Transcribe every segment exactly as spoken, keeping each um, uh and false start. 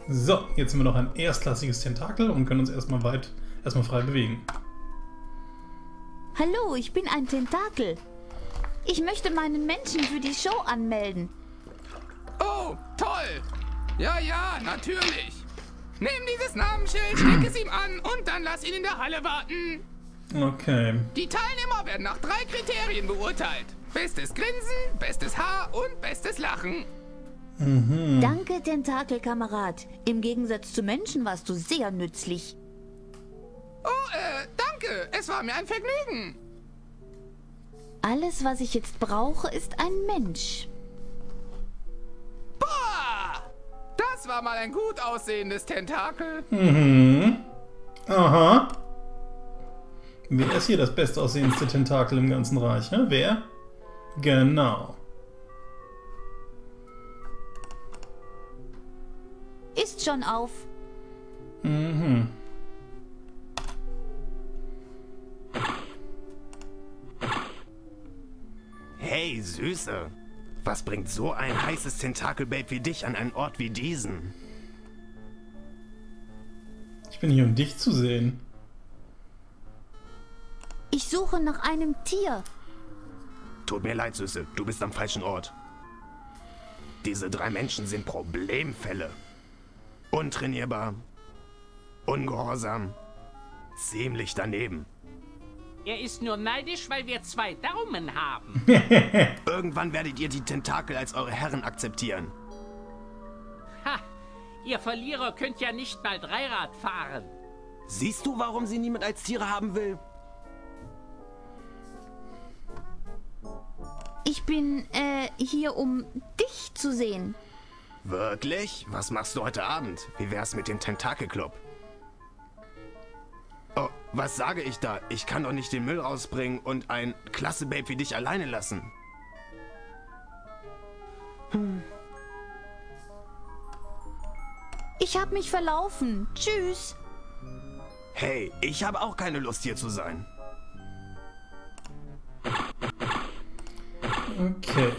So, jetzt haben wir noch ein erstklassiges Tentakel und können uns erstmal weit, erstmal frei bewegen. Hallo, ich bin ein Tentakel. Ich möchte meinen Menschen für die Show anmelden. Oh, toll! Ja, ja, natürlich. Nimm dieses Namensschild, steck es ihm an und dann lass ihn in der Halle warten. Okay. Die Teilnehmer werden nach drei Kriterien beurteilt. Bestes Grinsen, bestes Haar und bestes Lachen. Mhm. Danke, Tentakelkamerad. Im Gegensatz zu Menschen warst du sehr nützlich. Oh, äh, danke. Es war mir ein Vergnügen. Alles, was ich jetzt brauche, ist ein Mensch. Boah! Das war mal ein gut aussehendes Tentakel. Mhm. Aha. Wer ist hier das bestaussehendste Tentakel im ganzen Reich? Ne? Wer? Genau. Ist schon auf. Mhm. Hey, Süße. Was bringt so ein heißes Tentakelbabe wie dich an einen Ort wie diesen? Ich bin hier, um dich zu sehen. Ich suche nach einem Tier. Tut mir leid, Süße. Du bist am falschen Ort. Diese drei Menschen sind Problemfälle. Untrainierbar. Ungehorsam. Ziemlich daneben. Er ist nur neidisch, weil wir zwei Daumen haben. Irgendwann werdet ihr die Tentakel als eure Herren akzeptieren. Ha! Ihr Verlierer könnt ja nicht mal Dreirad fahren. Siehst du, warum sie niemand als Tiere haben will? Ich bin, äh, hier, um dich zu sehen. Wirklich? Was machst du heute Abend? Wie wär's mit dem Tentakelclub? Oh, was sage ich da? Ich kann doch nicht den Müll rausbringen und ein klasse Babe wie dich alleine lassen. Hm. Ich hab mich verlaufen. Tschüss. Hey, ich habe auch keine Lust hier zu sein. Okay.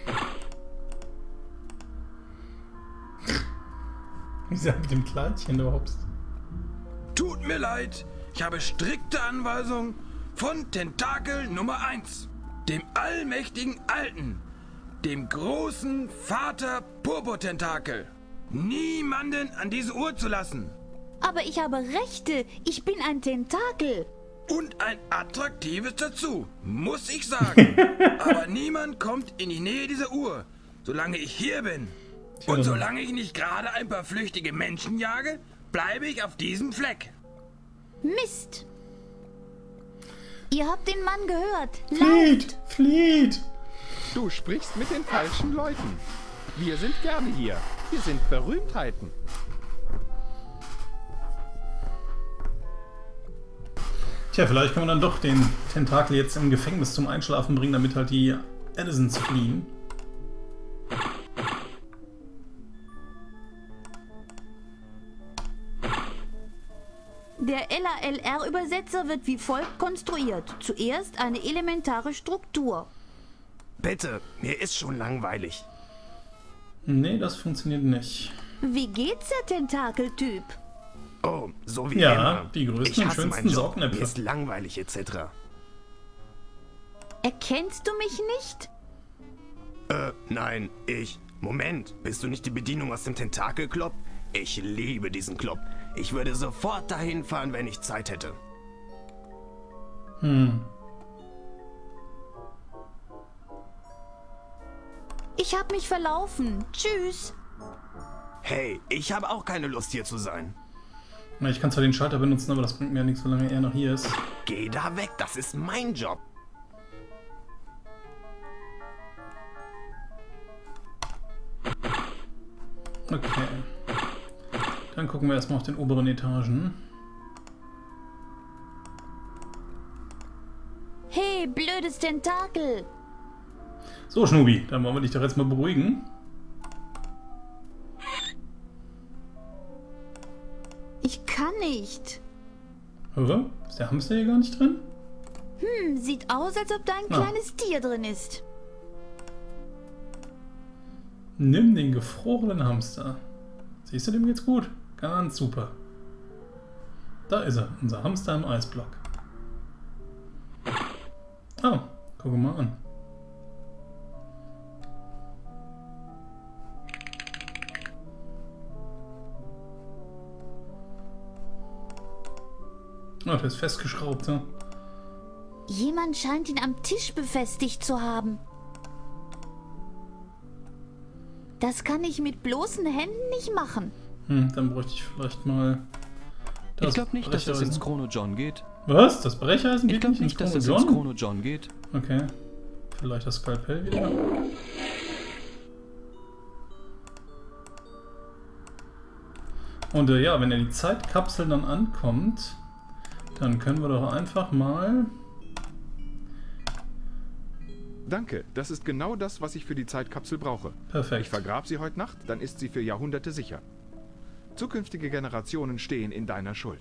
Wie ist er mit dem Kleidchen überhaupt? Tut mir leid, ich habe strikte Anweisungen von Tentakel Nummer eins, dem allmächtigen Alten, dem großen Vater Purpurtentakel. Niemanden an diese Uhr zu lassen. Aber ich habe Rechte. Ich bin ein Tentakel. Und ein attraktives dazu, muss ich sagen. Aber niemand kommt in die Nähe dieser Uhr, solange ich hier bin. Und solange ich nicht gerade ein paar flüchtige Menschen jage, bleibe ich auf diesem Fleck. Mist. Ihr habt den Mann gehört. Flieht! Flieht! Du sprichst mit den falschen Leuten. Wir sind gerne hier. Wir sind Berühmtheiten. Tja, vielleicht kann man dann doch den Tentakel jetzt im Gefängnis zum Einschlafen bringen, damit halt die Addisons fliehen. Der L A L R-Übersetzer wird wie folgt konstruiert. Zuerst eine elementare Struktur. Bitte, mir ist schon langweilig. Nee, das funktioniert nicht. Wie geht's, der Tentakeltyp? Oh, so wie Ja, immer. die größten ich und hasse schönsten meinen Job. Saugnäpfe. Mir ist langweilig et cetera. Erkennst du mich nicht? Äh, nein, ich... Moment, bist du nicht die Bedienung aus dem Tentakelclub? Ich liebe diesen Club. Ich würde sofort dahin fahren, wenn ich Zeit hätte. Hm. Ich hab mich verlaufen. Tschüss. Hey, ich habe auch keine Lust hier zu sein. Na, ich kann zwar den Schalter benutzen, aber das bringt mir ja nichts, solange er noch hier ist. Geh da weg, das ist mein Job. Okay. Dann gucken wir erstmal auf den oberen Etagen. Hey, blödes Tentakel. So, Schnubi, dann wollen wir dich doch jetzt mal beruhigen. Ich kann nicht. Hä? Ist der Hamster hier gar nicht drin? Hm, sieht aus, als ob da ein Ah. kleines Tier drin ist. Nimm den gefrorenen Hamster. Siehst du, dem geht's gut. Ganz super. Da ist er, unser Hamster im Eisblock. Oh, guck mal an. Oh, der ist festgeschraubt, ja. Jemand scheint ihn am Tisch befestigt zu haben. Das kann ich mit bloßen Händen nicht machen. Hm, dann bräuchte ich vielleicht mal das Ich glaube nicht, dass das Brecheisen. ins Chrono John geht. Was? Das Brecheisen Ich geht glaube nicht ins nicht, dass Chrono das John? ins Chrono John geht. Okay. Vielleicht das Skalpell wieder. Und äh, ja, wenn er die Zeitkapsel dann ankommt, dann können wir doch einfach mal... Danke, das ist genau das, was ich für die Zeitkapsel brauche. Perfekt. Ich vergrab sie heute Nacht, dann ist sie für Jahrhunderte sicher. Zukünftige Generationen stehen in deiner Schuld.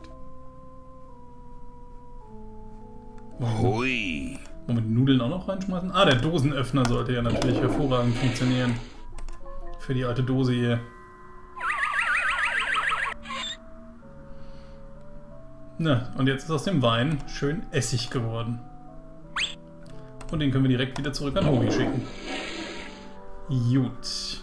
Hui. Wollen wir die Nudeln auch noch reinschmeißen? Ah, der Dosenöffner sollte ja natürlich hervorragend funktionieren. Für die alte Dose hier. Na, und jetzt ist aus dem Wein schön Essig geworden. Und den können wir direkt wieder zurück an Hobi schicken. Gut.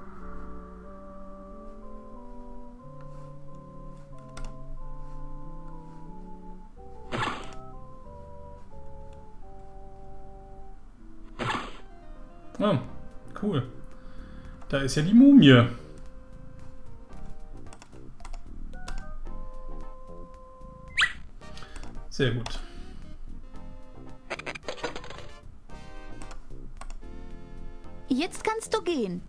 Oh, cool. Da ist ja die Mumie. Sehr gut. Jetzt kannst du gehen.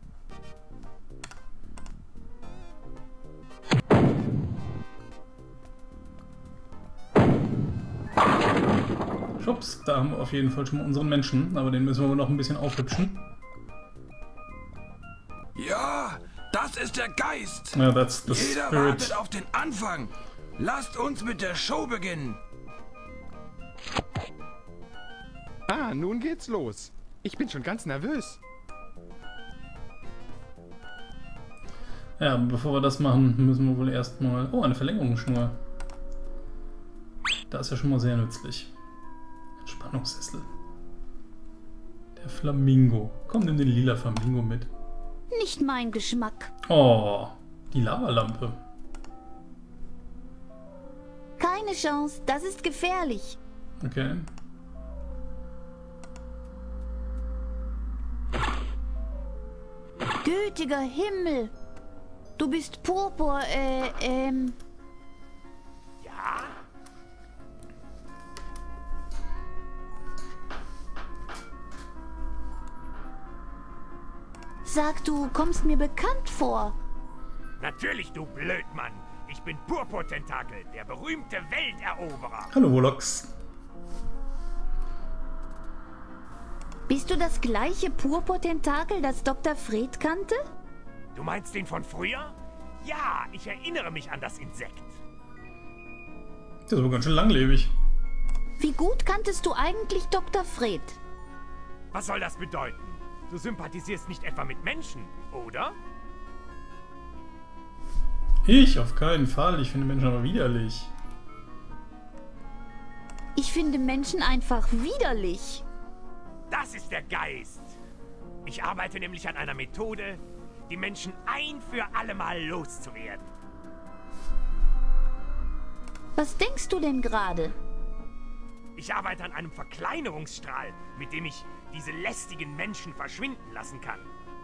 Schubs, da haben wir auf jeden Fall schon mal unseren Menschen, aber den müssen wir wohl noch ein bisschen aufhübschen. Ja, das ist der Geist. Ja, that's the Jeder spirit. wartet auf den Anfang. Lasst uns mit der Show beginnen. Ah, nun geht's los. Ich bin schon ganz nervös. Ja, aber bevor wir das machen, müssen wir wohl erstmal... Oh, eine Verlängerungsschnur. Das ist ja schon mal sehr nützlich. Entspannungssessel. Der Flamingo. Komm, nimm den lila Flamingo mit. Nicht mein Geschmack. Oh, die Lavalampe. Keine Chance, das ist gefährlich. Okay. Gütiger Himmel. Du bist Purpur, äh, ähm... Ja? Sag, du kommst mir bekannt vor. Natürlich, du Blödmann. Ich bin Purpur-Tentakel, der berühmte Welteroberer. Hallo, Volox. Bist du das gleiche Purpur-Tentakel, das Doktor Fred kannte? Du meinst den von früher? Ja, ich erinnere mich an das Insekt. Der ist aber ganz schön langlebig. Wie gut kanntest du eigentlich Doktor Fred? Was soll das bedeuten? Du sympathisierst nicht etwa mit Menschen, oder? Ich? Auf keinen Fall. Ich finde Menschen aber widerlich. Ich finde Menschen einfach widerlich. Das ist der Geist. Ich arbeite nämlich an einer Methode, die Menschen ein für alle Mal loszuwerden. Was denkst du denn gerade? Ich arbeite an einem Verkleinerungsstrahl, mit dem ich diese lästigen Menschen verschwinden lassen kann.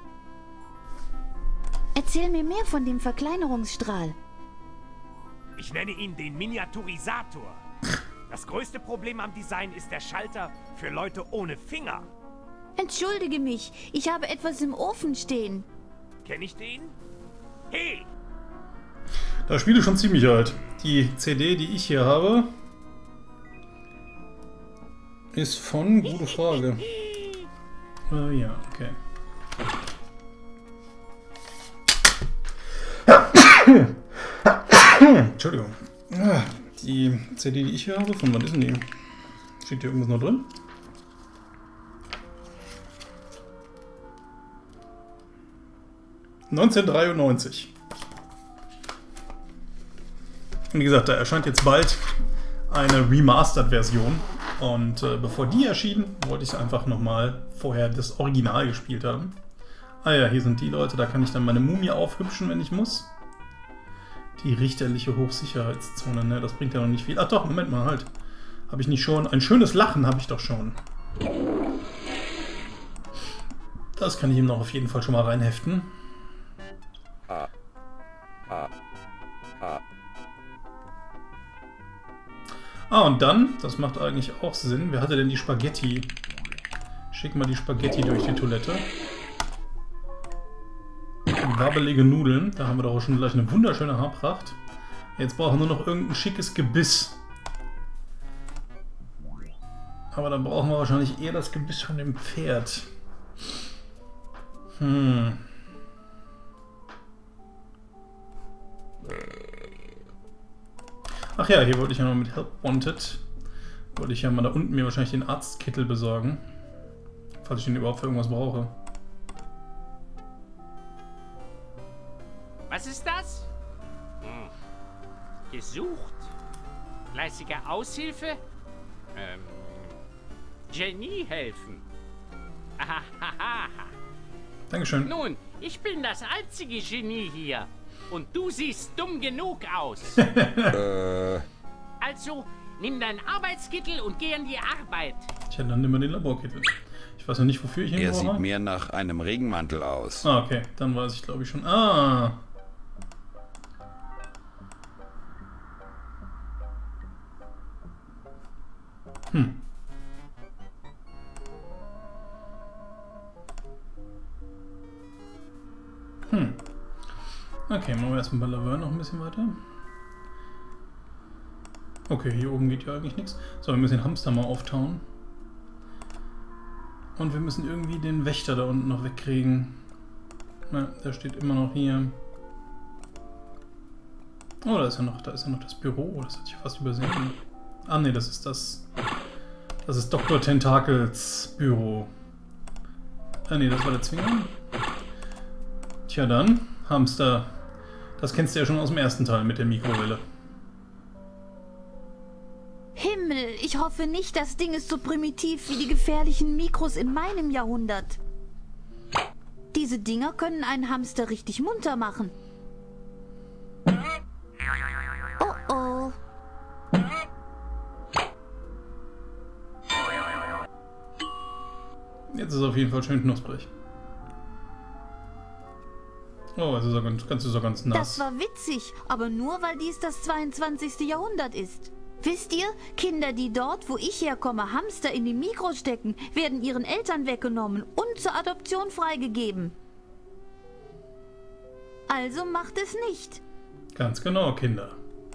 Erzähl mir mehr von dem Verkleinerungsstrahl. Ich nenne ihn den Miniaturisator. Das größte Problem am Design ist der Schalter für Leute ohne Finger. Entschuldige mich, ich habe etwas im Ofen stehen. Kenn ich den? Hey! Das Spiel ist schon ziemlich alt. Die C D, die ich hier habe, ist von... Gute Frage. Äh, ja, okay. Entschuldigung. Die C D, die ich hier habe, von wann ist denn die? Steht hier irgendwas noch drin? neunzehnhundertdreiundneunzig. Wie gesagt, da erscheint jetzt bald eine Remastered-Version. Und äh, bevor die erschien, wollte ich einfach nochmal vorher das Original gespielt haben. Ah ja, hier sind die Leute, da kann ich dann meine Mumie aufhübschen, wenn ich muss. Die richterliche Hochsicherheitszone, ne, das bringt ja noch nicht viel. Ach doch, Moment mal, halt. Habe ich nicht schon? Ein schönes Lachen habe ich doch schon. Das kann ich ihm noch auf jeden Fall schon mal reinheften. Ah. Ah. Ah. Ah, und dann, das macht eigentlich auch Sinn. Wer hatte denn die Spaghetti? Schick mal die Spaghetti durch die Toilette. Wabbelige Nudeln. Da haben wir doch auch schon gleich eine wunderschöne Haarpracht. Jetzt brauchen wir nur noch irgendein schickes Gebiss. Aber dann brauchen wir wahrscheinlich eher das Gebiss von dem Pferd. Hm. Ach ja, hier wollte ich ja noch mit Help Wanted. Wollte ich ja mal da unten mir wahrscheinlich den Arztkittel besorgen. Falls ich den überhaupt für irgendwas brauche. Was ist das? Hm. Gesucht? Fleißige Aushilfe? Ähm. Genie helfen. Ahahaha. Dankeschön. Nun, ich bin das einzige Genie hier. Und du siehst dumm genug aus. Äh. Also, nimm deinen Arbeitskittel und geh an die Arbeit. Tja, dann nimm mal den Laborkittel. Ich weiß noch nicht, wofür ich ihn Er brauche. sieht mehr nach einem Regenmantel aus. Ah, okay. Dann weiß ich, glaube ich, schon. Ah. Hm. Hm. Okay, machen wir erstmal bei Laverne noch ein bisschen weiter. Okay, hier oben geht ja eigentlich nichts. So, wir müssen den Hamster mal auftauen. Und wir müssen irgendwie den Wächter da unten noch wegkriegen. Na, der steht immer noch hier. Oh, da ist ja noch, da ist ja noch das Büro. Das hatte ich fast übersehen. Ah, ne, das ist das. Das ist Doktor Tentakels Büro. Ah, ne, das war der Zwinger. Tja, dann, Hamster. Das kennst du ja schon aus dem ersten Teil mit der Mikrowelle. Himmel, ich hoffe nicht, das Ding ist so primitiv wie die gefährlichen Mikros in meinem Jahrhundert. Diese Dinger können einen Hamster richtig munter machen. Oh oh. Jetzt ist es auf jeden Fall schön knusprig. Oh, jetzt ist er ganz, ganz, ist er ganz nass. Das war witzig, aber nur, weil dies das zweiundzwanzigste Jahrhundert ist. Wisst ihr, Kinder, die dort, wo ich herkomme, Hamster in die Mikros stecken, werden ihren Eltern weggenommen und zur Adoption freigegeben. Also macht es nicht. Ganz genau, Kinder.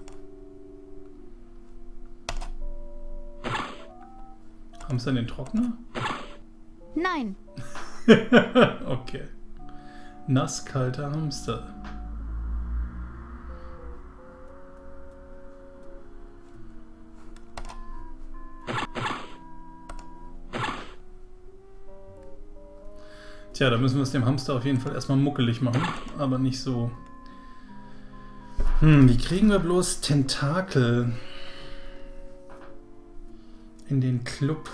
Hamster in den Trockner? Nein. Okay. Nasskalter Hamster. Tja, da müssen wir es dem Hamster auf jeden Fall erstmal muckelig machen, aber nicht so. Hm, wie kriegen wir bloß Tentakel in den Club?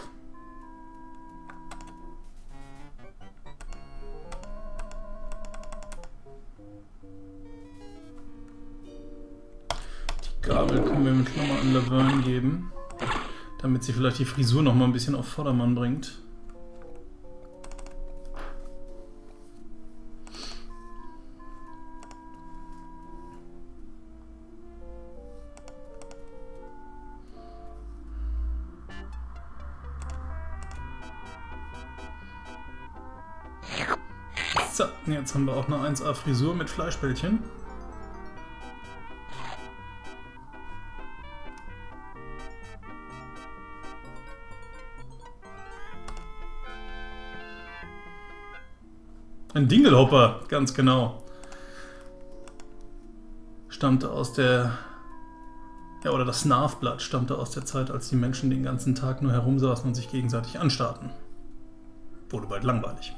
Die Gabel können wir mit nochmal an Laverne geben, damit sie vielleicht die Frisur noch mal ein bisschen auf Vordermann bringt. So, jetzt haben wir auch eine eins A Frisur mit Fleischbällchen. Ein Dingelhopper, ganz genau. Stammte aus der... Ja, oder das Snarfblatt stammte aus der Zeit, als die Menschen den ganzen Tag nur herumsaßen und sich gegenseitig anstarrten. Wurde bald langweilig.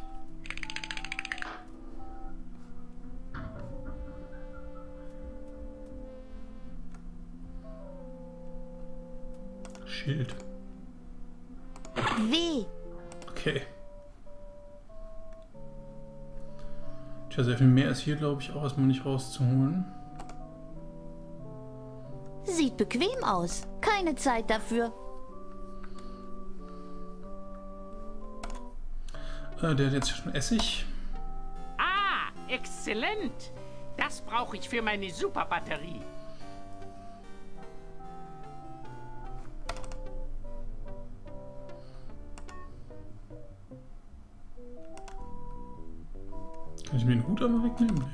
Schild. W. Okay. Tja, sehr viel mehr ist hier, glaube ich, auch erstmal nicht rauszuholen. Sieht bequem aus. Keine Zeit dafür. Äh, der hat jetzt schon Essig. Ah, exzellent. Das brauche ich für meine Superbatterie. Kann ich mir den Hut aber wegnehmen? Nee.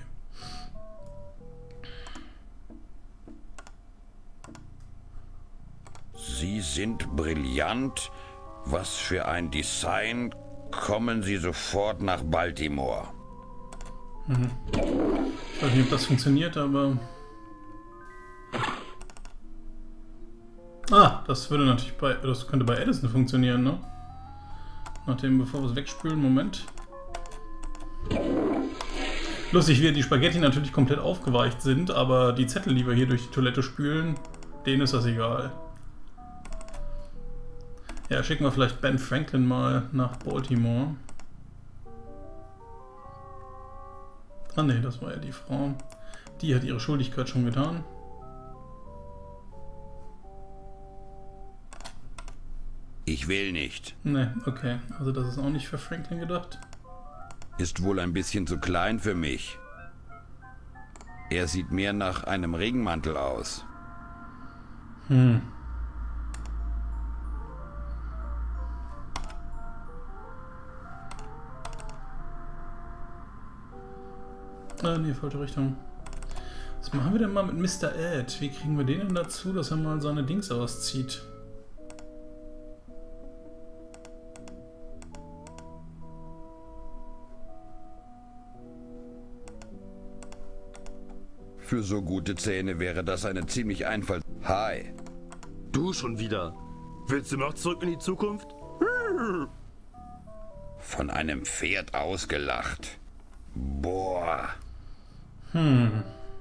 Sie sind brillant. Was für ein Design. Kommen Sie sofort nach Baltimore. Mhm. Ich weiß nicht, ob das funktioniert, aber... Ah, das würde natürlich bei... Das könnte bei Edison funktionieren, ne? Nachdem, bevor wir es wegspülen, Moment. Lustig, wie die Spaghetti natürlich komplett aufgeweicht sind, aber die Zettel, die wir hier durch die Toilette spülen, denen ist das egal. Ja, schicken wir vielleicht Ben Franklin mal nach Baltimore. Ah ne, das war ja die Frau. Die hat ihre Schuldigkeit schon getan. Ich will nicht. Ne, okay. Also das ist auch nicht für Franklin gedacht. Ist wohl ein bisschen zu klein für mich. Er sieht mehr nach einem Regenmantel aus. Hm. Ah, nee, falsche Richtung. Was machen wir denn mal mit Mister Ed? Wie kriegen wir den denn dazu, dass er mal seine Dings auszieht? Für so gute Zähne wäre das eine ziemlich Einfall... Hi. Du schon wieder. Willst du noch zurück in die Zukunft? Von einem Pferd ausgelacht. Boah. Hm.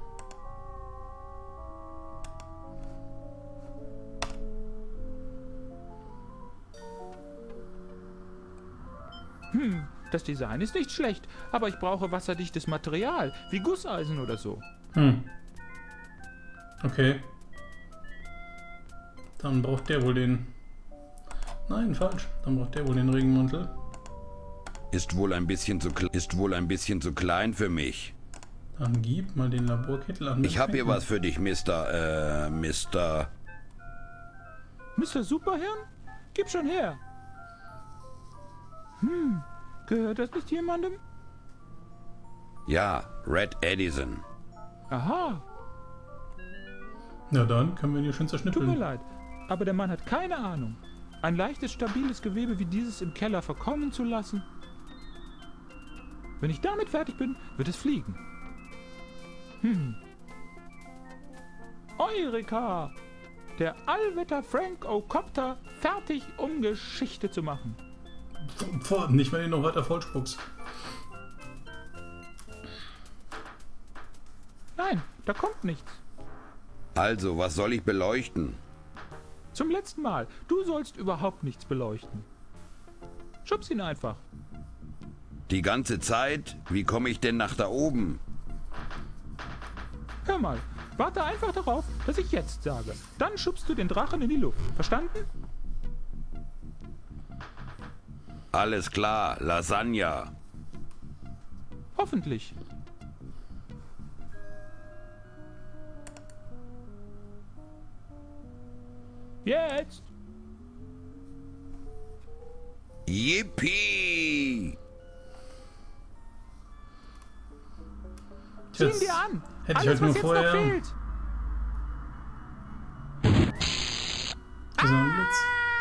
Hm, das Design ist nicht schlecht, aber ich brauche wasserdichtes Material, wie Gusseisen oder so. Hm. Okay. Dann braucht der wohl den... Nein, falsch. Dann braucht der wohl den Regenmantel. Ist wohl ein bisschen zu ist wohl ein bisschen zu klein für mich. Dann gib mal den Laborkittel an. Ich habe hier was für dich, Mister Äh, Mister Mister Superhirn? Gib schon her. Hm, gehört das nicht jemandem? Ja, Red Edison. Aha. Na dann können wir ihn hier schön zerschnippeln. Tut mir leid, aber der Mann hat keine Ahnung. Ein leichtes, stabiles Gewebe wie dieses im Keller verkommen zu lassen. Wenn ich damit fertig bin, wird es fliegen. Hm. Eureka! Der Allwetter Frank O'Copter fertig, um Geschichte zu machen. Nicht, wenn ihr noch weiter vollspuckst. Nein, da kommt nichts. Also, was soll ich beleuchten? Zum letzten Mal. Du sollst überhaupt nichts beleuchten. Schubs ihn einfach. Die ganze Zeit? Wie komme ich denn nach da oben? Hör mal, warte einfach darauf, dass ich jetzt sage. Dann schubst du den Drachen in die Luft. Verstanden? Alles klar, Lasagna. Hoffentlich. Jetzt! Yippie! Zieh ihn dir an! Hätte Alles, ich halt was nur jetzt vorher... noch fehlt! Blitz.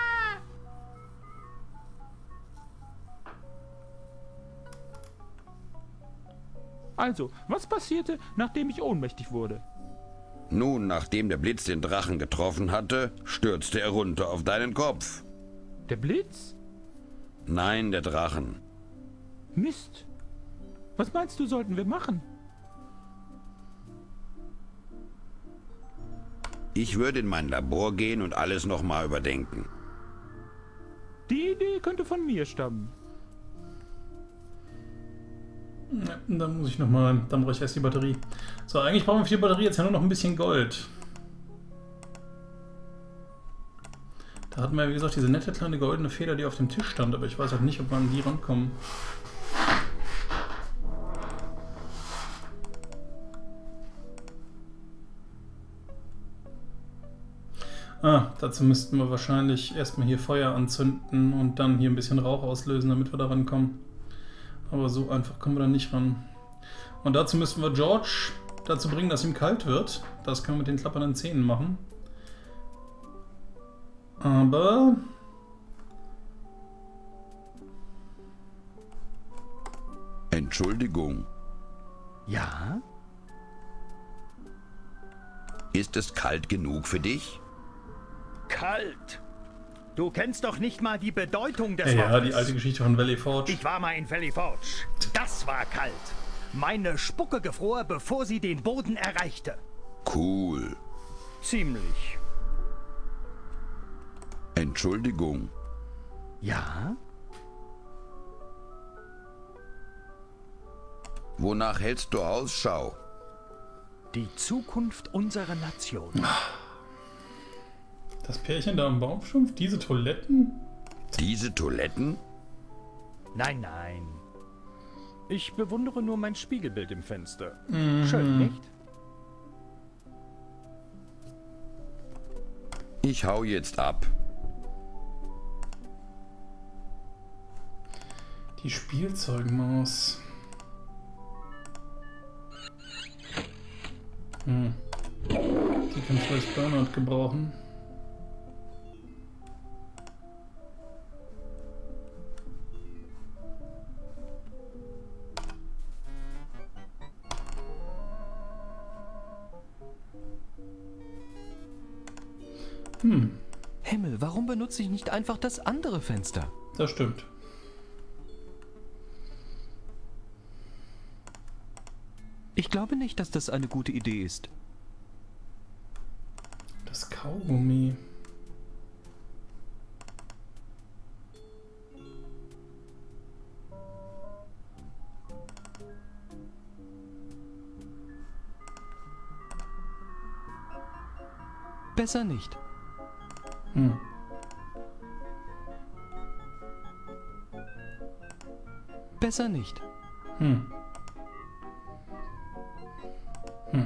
Also, was passierte, nachdem ich ohnmächtig wurde? Nun, nachdem der Blitz den Drachen getroffen hatte, stürzte er runter auf deinen Kopf. Der Blitz? Nein, der Drachen. Mist. Was meinst du, sollten wir machen? Ich würde in mein Labor gehen und alles nochmal überdenken. Die Idee könnte von mir stammen. Ja, dann muss ich nochmal, dann brauche ich erst die Batterie. So, eigentlich brauchen wir für die Batterie jetzt ja nur noch ein bisschen Gold. Da hatten wir, wie gesagt, diese nette kleine goldene Feder, die auf dem Tisch stand, aber ich weiß halt nicht, ob wir an die rankommen. Ah, dazu müssten wir wahrscheinlich erstmal hier Feuer anzünden und dann hier ein bisschen Rauch auslösen, damit wir da rankommen. Aber so einfach kommen wir da nicht ran. Und dazu müssten wir George dazu bringen, dass ihm kalt wird. Das können wir mit den klappernden Zähnen machen. Aber... Entschuldigung. Ja? Ist es kalt genug für dich? Kalt. Du kennst doch nicht mal die Bedeutung des Ja, Wortes. ja, die alte Geschichte von Valley Forge. Ich war mal in Valley Forge. Das war kalt. Meine Spucke gefror, bevor sie den Boden erreichte. Cool. Ziemlich. Entschuldigung. Ja? Wonach hältst du Ausschau? Die Zukunft unserer Nation. Das Pärchen da am Baumstumpf? Diese Toiletten? Diese Toiletten? Nein, nein. Ich bewundere nur mein Spiegelbild im Fenster. Mhm. Schön, nicht? Ich hau jetzt ab. Die Spielzeugmaus. Hm. Die kann vielleicht Bernhard gebrauchen. Hm. Himmel, warum benutze ich nicht einfach das andere Fenster? Das stimmt. Ich glaube nicht, dass das eine gute Idee ist. Das Kaugummi. Besser nicht. Hm. Besser nicht. Hm. Hm.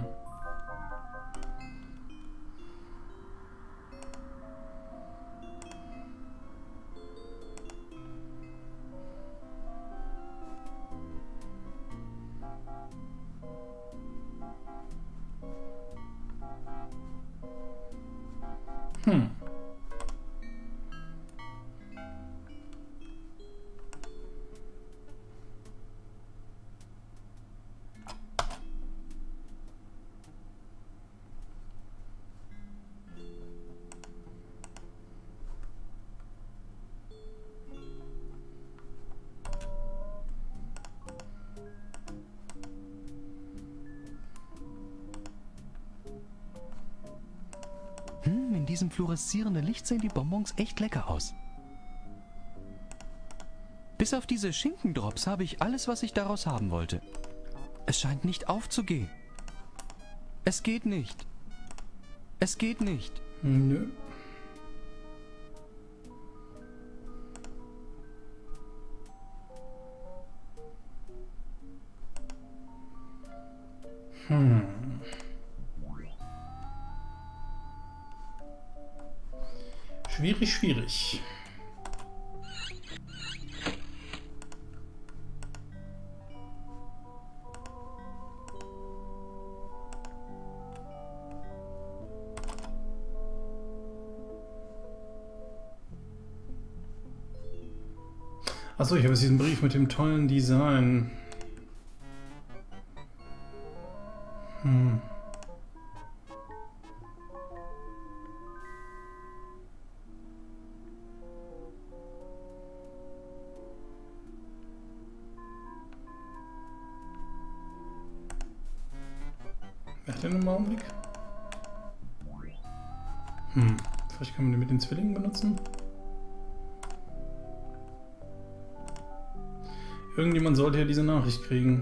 Hm. Hm, in diesem fluoreszierenden Licht sehen die Bonbons echt lecker aus. Bis auf diese Schinkendrops habe ich alles, was ich daraus haben wollte. Es scheint nicht aufzugehen. Es geht nicht. Es geht nicht. Nö. Hm. Schwierig, schwierig. Achso, ich habe jetzt diesen Brief mit dem tollen Design. Hm. Warte einen Augenblick. Hm, vielleicht können wir den mit den Zwillingen benutzen. Irgendjemand sollte ja diese Nachricht kriegen.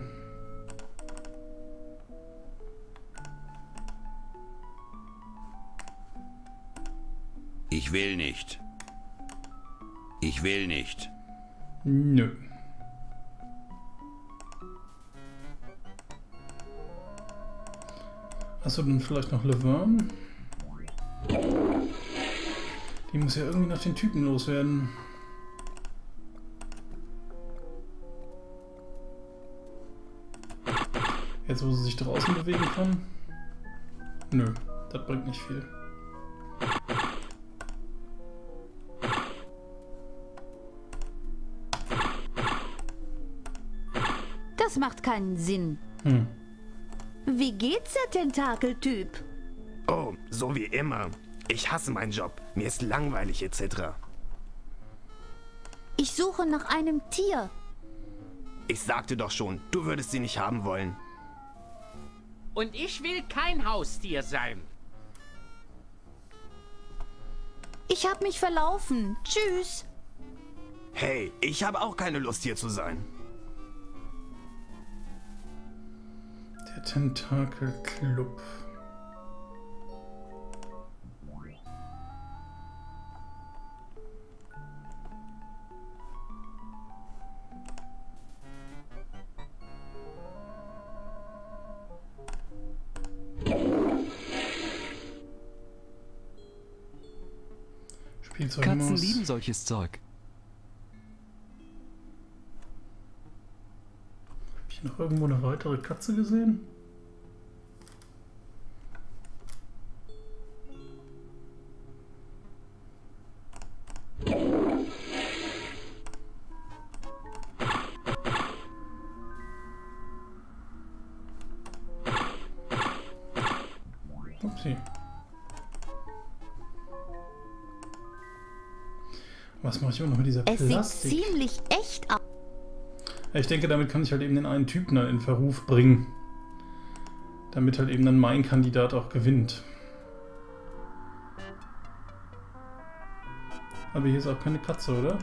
Ich will nicht. Ich will nicht. Nö. Hast du denn vielleicht noch Laverne? Die muss ja irgendwie nach den Typen loswerden. Jetzt, wo sie sich draußen bewegen kann? Nö, das bringt nicht viel. Das macht keinen Sinn. Hm. Wie geht's der Tentakeltyp? Oh, so wie immer. Ich hasse meinen Job. Mir ist langweilig et cetera. Ich suche nach einem Tier. Ich sagte doch schon, du würdest sie nicht haben wollen. Und ich will kein Haustier sein. Ich habe mich verlaufen. Tschüss. Hey, ich habe auch keine Lust hier zu sein. Der Tentakelclub. Katzen lieben solches Zeug. Habe ich noch irgendwo eine weitere Katze gesehen? Upsi. Was mache ich auch noch mit dieser Plastik? Es sieht ziemlich echt aus. Ich denke, damit kann ich halt eben den einen Typen dann in Verruf bringen. Damit halt eben dann mein Kandidat auch gewinnt. Aber hier ist auch keine Katze, oder?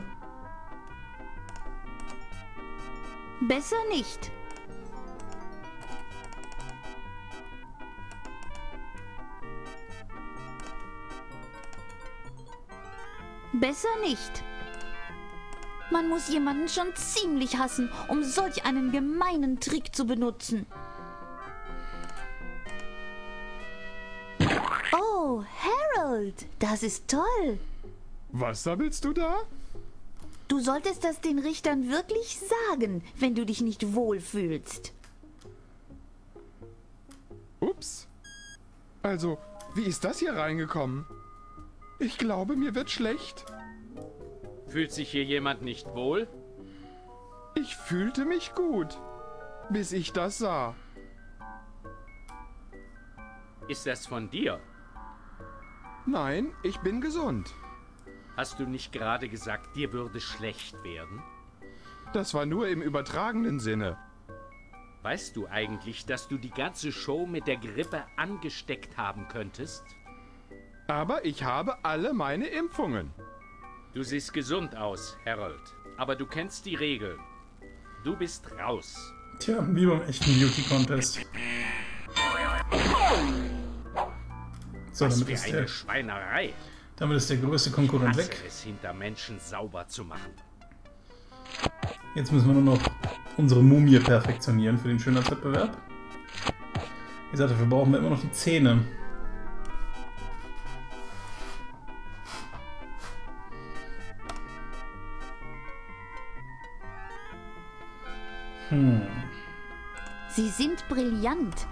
Besser nicht. Besser nicht. Man muss jemanden schon ziemlich hassen, um solch einen gemeinen Trick zu benutzen. Oh, Harold, das ist toll. Was sammelst du da? Du solltest das den Richtern wirklich sagen, wenn du dich nicht wohlfühlst. Ups. Also, wie ist das hier reingekommen? Ich glaube, mir wird schlecht. Fühlt sich hier jemand nicht wohl? Ich fühlte mich gut, bis ich das sah. Ist das von dir? Nein, ich bin gesund. Hast du nicht gerade gesagt, dir würde schlecht werden? Das war nur im übertragenen Sinne. Weißt du eigentlich, dass du die ganze Show mit der Grippe angesteckt haben könntest? Aber ich habe alle meine Impfungen. Du siehst gesund aus, Harold. Aber du kennst die Regeln. Du bist raus. Tja, wie beim echten Beauty-Contest. So, Was damit für ist, eine der, Schweinerei. damit ist der größte Konkurrent Ich hasse weg. es, hinter Menschen sauber zu machen. Jetzt müssen wir nur noch unsere Mumie perfektionieren für den Schönheitswettbewerb. Wie gesagt, dafür brauchen wir immer noch die Zähne. Hm. Sie sind brillant.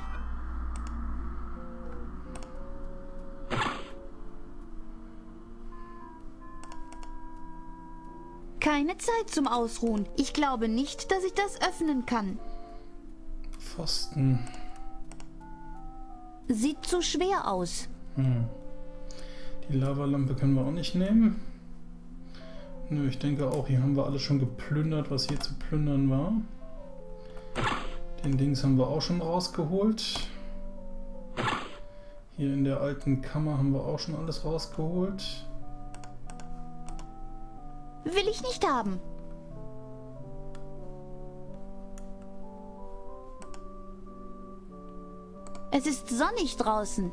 Keine Zeit zum Ausruhen. Ich glaube nicht, dass ich das öffnen kann. Pfosten. Sieht zu schwer aus. Hm. Die Lavalampe können wir auch nicht nehmen. Nö, ich denke auch, hier haben wir alles schon geplündert, was hier zu plündern war. Den Dings haben wir auch schon rausgeholt. Hier in der alten Kammer haben wir auch schon alles rausgeholt. Will ich nicht haben. Es ist sonnig draußen.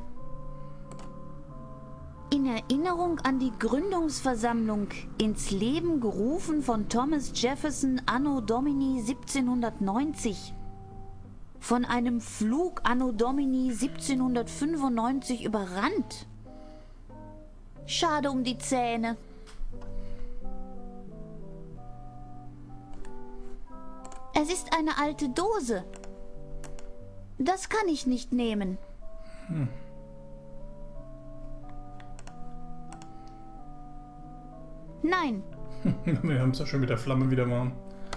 In Erinnerung an die Gründungsversammlung, ins Leben gerufen von Thomas Jefferson anno Domini siebzehnhundertneunzig. Von einem Flug anno Domini siebzehnhundertfünfundneunzig überrannt. Schade um die Zähne. Es ist eine alte Dose. Das kann ich nicht nehmen. Hm. Nein. Wir haben es ja schon mit der Flamme wieder warm.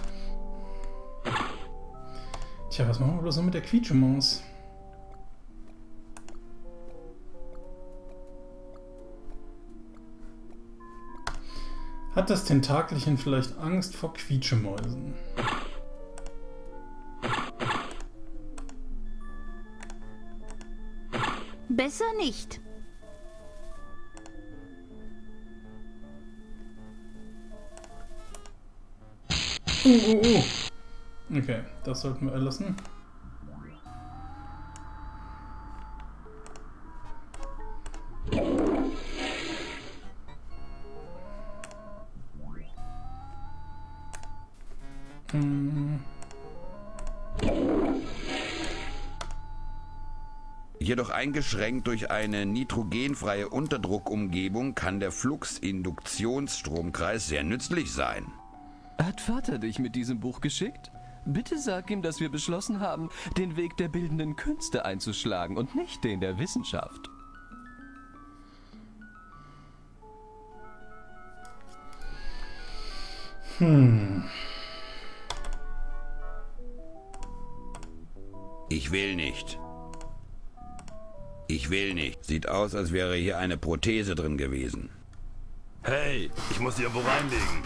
Tja, was machen wir bloß noch mit der Quietschemaus? Hat das Tentakelchen vielleicht Angst vor Quietschemäusen? Besser nicht. Oh, oh, oh. Okay, das sollten wir erlassen. Hm. Jedoch eingeschränkt durch eine nitrogenfreie Unterdruckumgebung kann der Flux-Induktionsstromkreis sehr nützlich sein. Hat Vater dich mit diesem Buch geschickt? Bitte sag ihm, dass wir beschlossen haben, den Weg der bildenden Künste einzuschlagen und nicht den der Wissenschaft. Hm. Ich will nicht. Ich will nicht. Sieht aus, als wäre hier eine Prothese drin gewesen. Hey, ich muss die irgendwo reinlegen.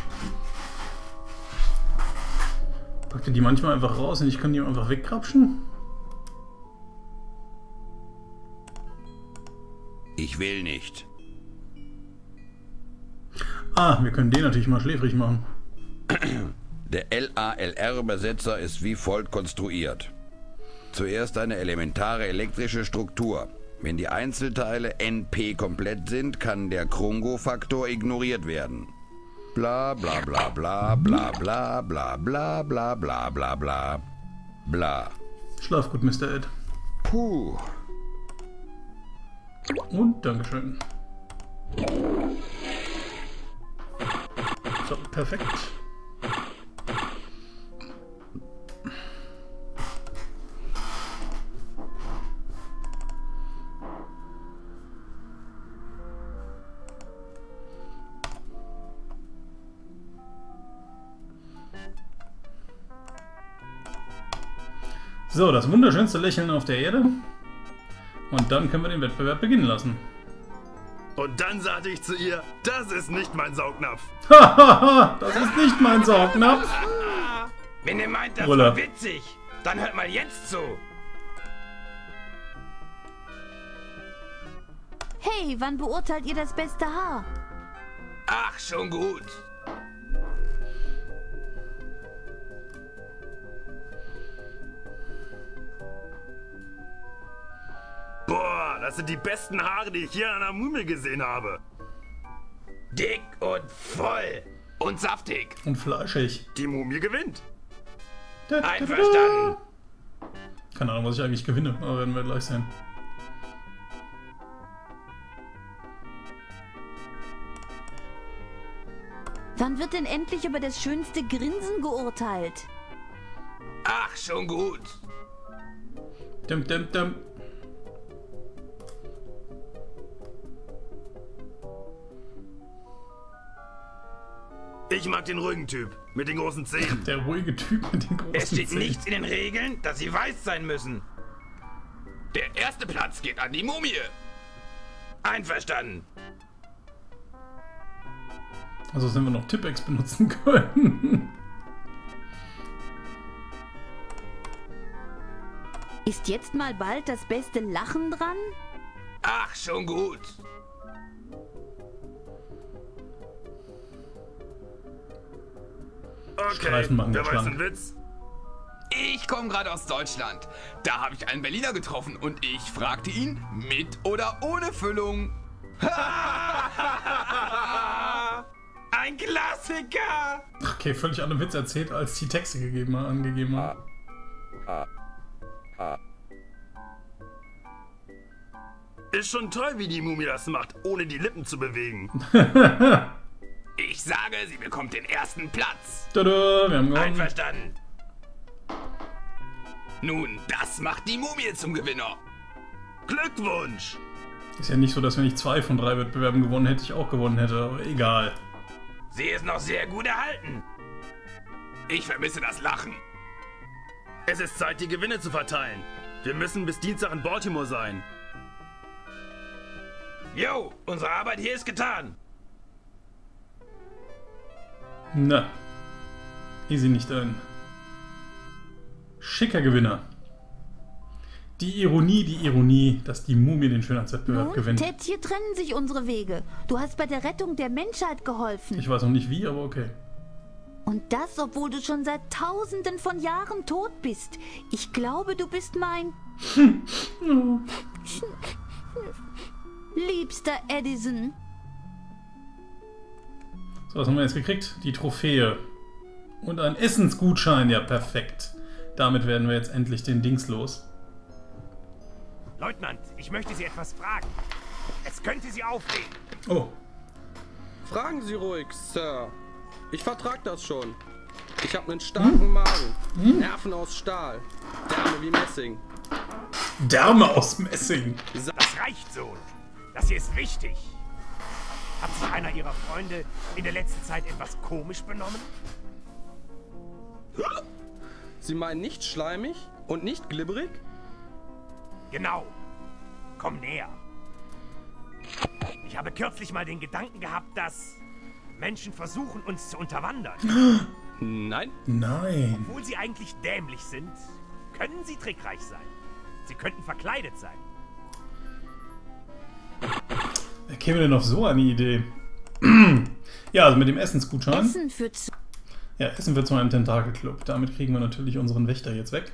Packt ihr die manchmal einfach raus und ich kann die einfach wegkrapschen? Ich will nicht. Ah, wir können den natürlich mal schläfrig machen. Der L A L R-Übersetzer ist wie folgt konstruiert. Zuerst eine elementare elektrische Struktur. Wenn die Einzelteile N P komplett sind, kann der Krungo-Faktor ignoriert werden. Bla bla bla bla bla bla bla bla bla bla bla bla bla. Schlaf gut, Mister Ed. Puh. Und Dankeschön. So, perfekt. So, das wunderschönste Lächeln auf der Erde. Und dann können wir den Wettbewerb beginnen lassen. Und dann sagte ich zu ihr, das ist nicht mein Saugnapf. Hahaha, das ist nicht mein Saugnapf. Wenn ihr meint, das Brüller. war witzig, dann hört mal jetzt zu. Hey, wann beurteilt ihr das beste Haar? Ach, schon gut. Boah, das sind die besten Haare, die ich hier an einer Mumie gesehen habe. Dick und voll. Und saftig. Und fleischig. Die Mumie gewinnt. Einverstanden. Keine Ahnung, was ich eigentlich gewinne, aber werden wir gleich sehen. Wann wird denn endlich über das schönste Grinsen geurteilt? Ach, schon gut. Dum, dum, dum. Ich mag den ruhigen Typ mit den großen Zähnen. Der ruhige Typ mit den großen Es steht Zähnen. nichts in den Regeln, dass sie weiß sein müssen. Der erste Platz geht an die Mumie. Einverstanden. Also, dass wir noch Tippex benutzen können. Ist jetzt mal bald das beste Lachen dran? Ach, schon gut. Okay, Streifen machen wer wir weiß einen Witz? Ich komme gerade aus Deutschland. Da habe ich einen Berliner getroffen und ich fragte ihn, mit oder ohne Füllung. Ein Klassiker! Okay, völlig anderen Witz erzählt, als die Texte gegeben, angegeben haben. Ah. Ah. Ist schon toll, wie die Mumie das macht, ohne die Lippen zu bewegen. Ich sage, sie bekommt den ersten Platz. Tada, wir haben gewonnen. Einverstanden. Nun, das macht die Mumie zum Gewinner. Glückwunsch! Ist ja nicht so, dass wenn ich zwei von drei Wettbewerben gewonnen hätte, ich auch gewonnen hätte, aber egal. Sie ist noch sehr gut erhalten. Ich vermisse das Lachen. Es ist Zeit, die Gewinne zu verteilen. Wir müssen bis Dienstag in Baltimore sein. Jo, unsere Arbeit hier ist getan. Na, easy nicht ein. Schicker Gewinner. Die Ironie, die Ironie, dass die Mumie den Schönheitswettbewerb Nun, gewinnt. Ted, hier trennen sich unsere Wege. Du hast bei der Rettung der Menschheit geholfen. Ich weiß noch nicht wie, aber okay. Und das, obwohl du schon seit Tausenden von Jahren tot bist. Ich glaube, du bist mein... Oh. Liebster Edison. So, was haben wir jetzt gekriegt? Die Trophäe. Und ein Essensgutschein, ja perfekt. Damit werden wir jetzt endlich den Dings los. Leutnant, ich möchte Sie etwas fragen. Es könnte Sie aufregen. Oh. Fragen Sie ruhig, Sir. Ich vertrag das schon. Ich habe einen starken hm? Magen. Hm? Nerven aus Stahl. Därme wie Messing. Därme aus Messing? Das reicht so. Das hier ist wichtig. Hat sich einer Ihrer Freunde in der letzten Zeit etwas komisch benommen? Sie meinen nicht schleimig und nicht glibberig? Genau. Komm näher. Ich habe kürzlich mal den Gedanken gehabt, dass Menschen versuchen, uns zu unterwandern. Nein. Nein. Obwohl sie eigentlich dämlich sind, können sie trickreich sein. Sie könnten verkleidet sein. Wer käme denn auf so eine Idee? Ja, also mit dem Essensgutschein. Essen für zu ja, Essen wir zu einem Tentakelclub. Damit kriegen wir natürlich unseren Wächter jetzt weg.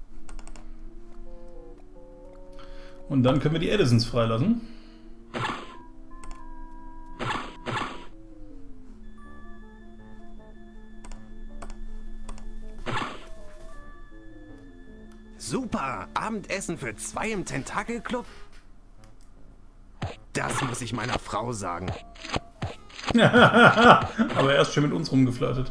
Und dann können wir die Edisons freilassen. Super! Abendessen für zwei im Tentakelclub? Das muss ich meiner Frau sagen. Aber er ist schon mit uns rumgeflirtet.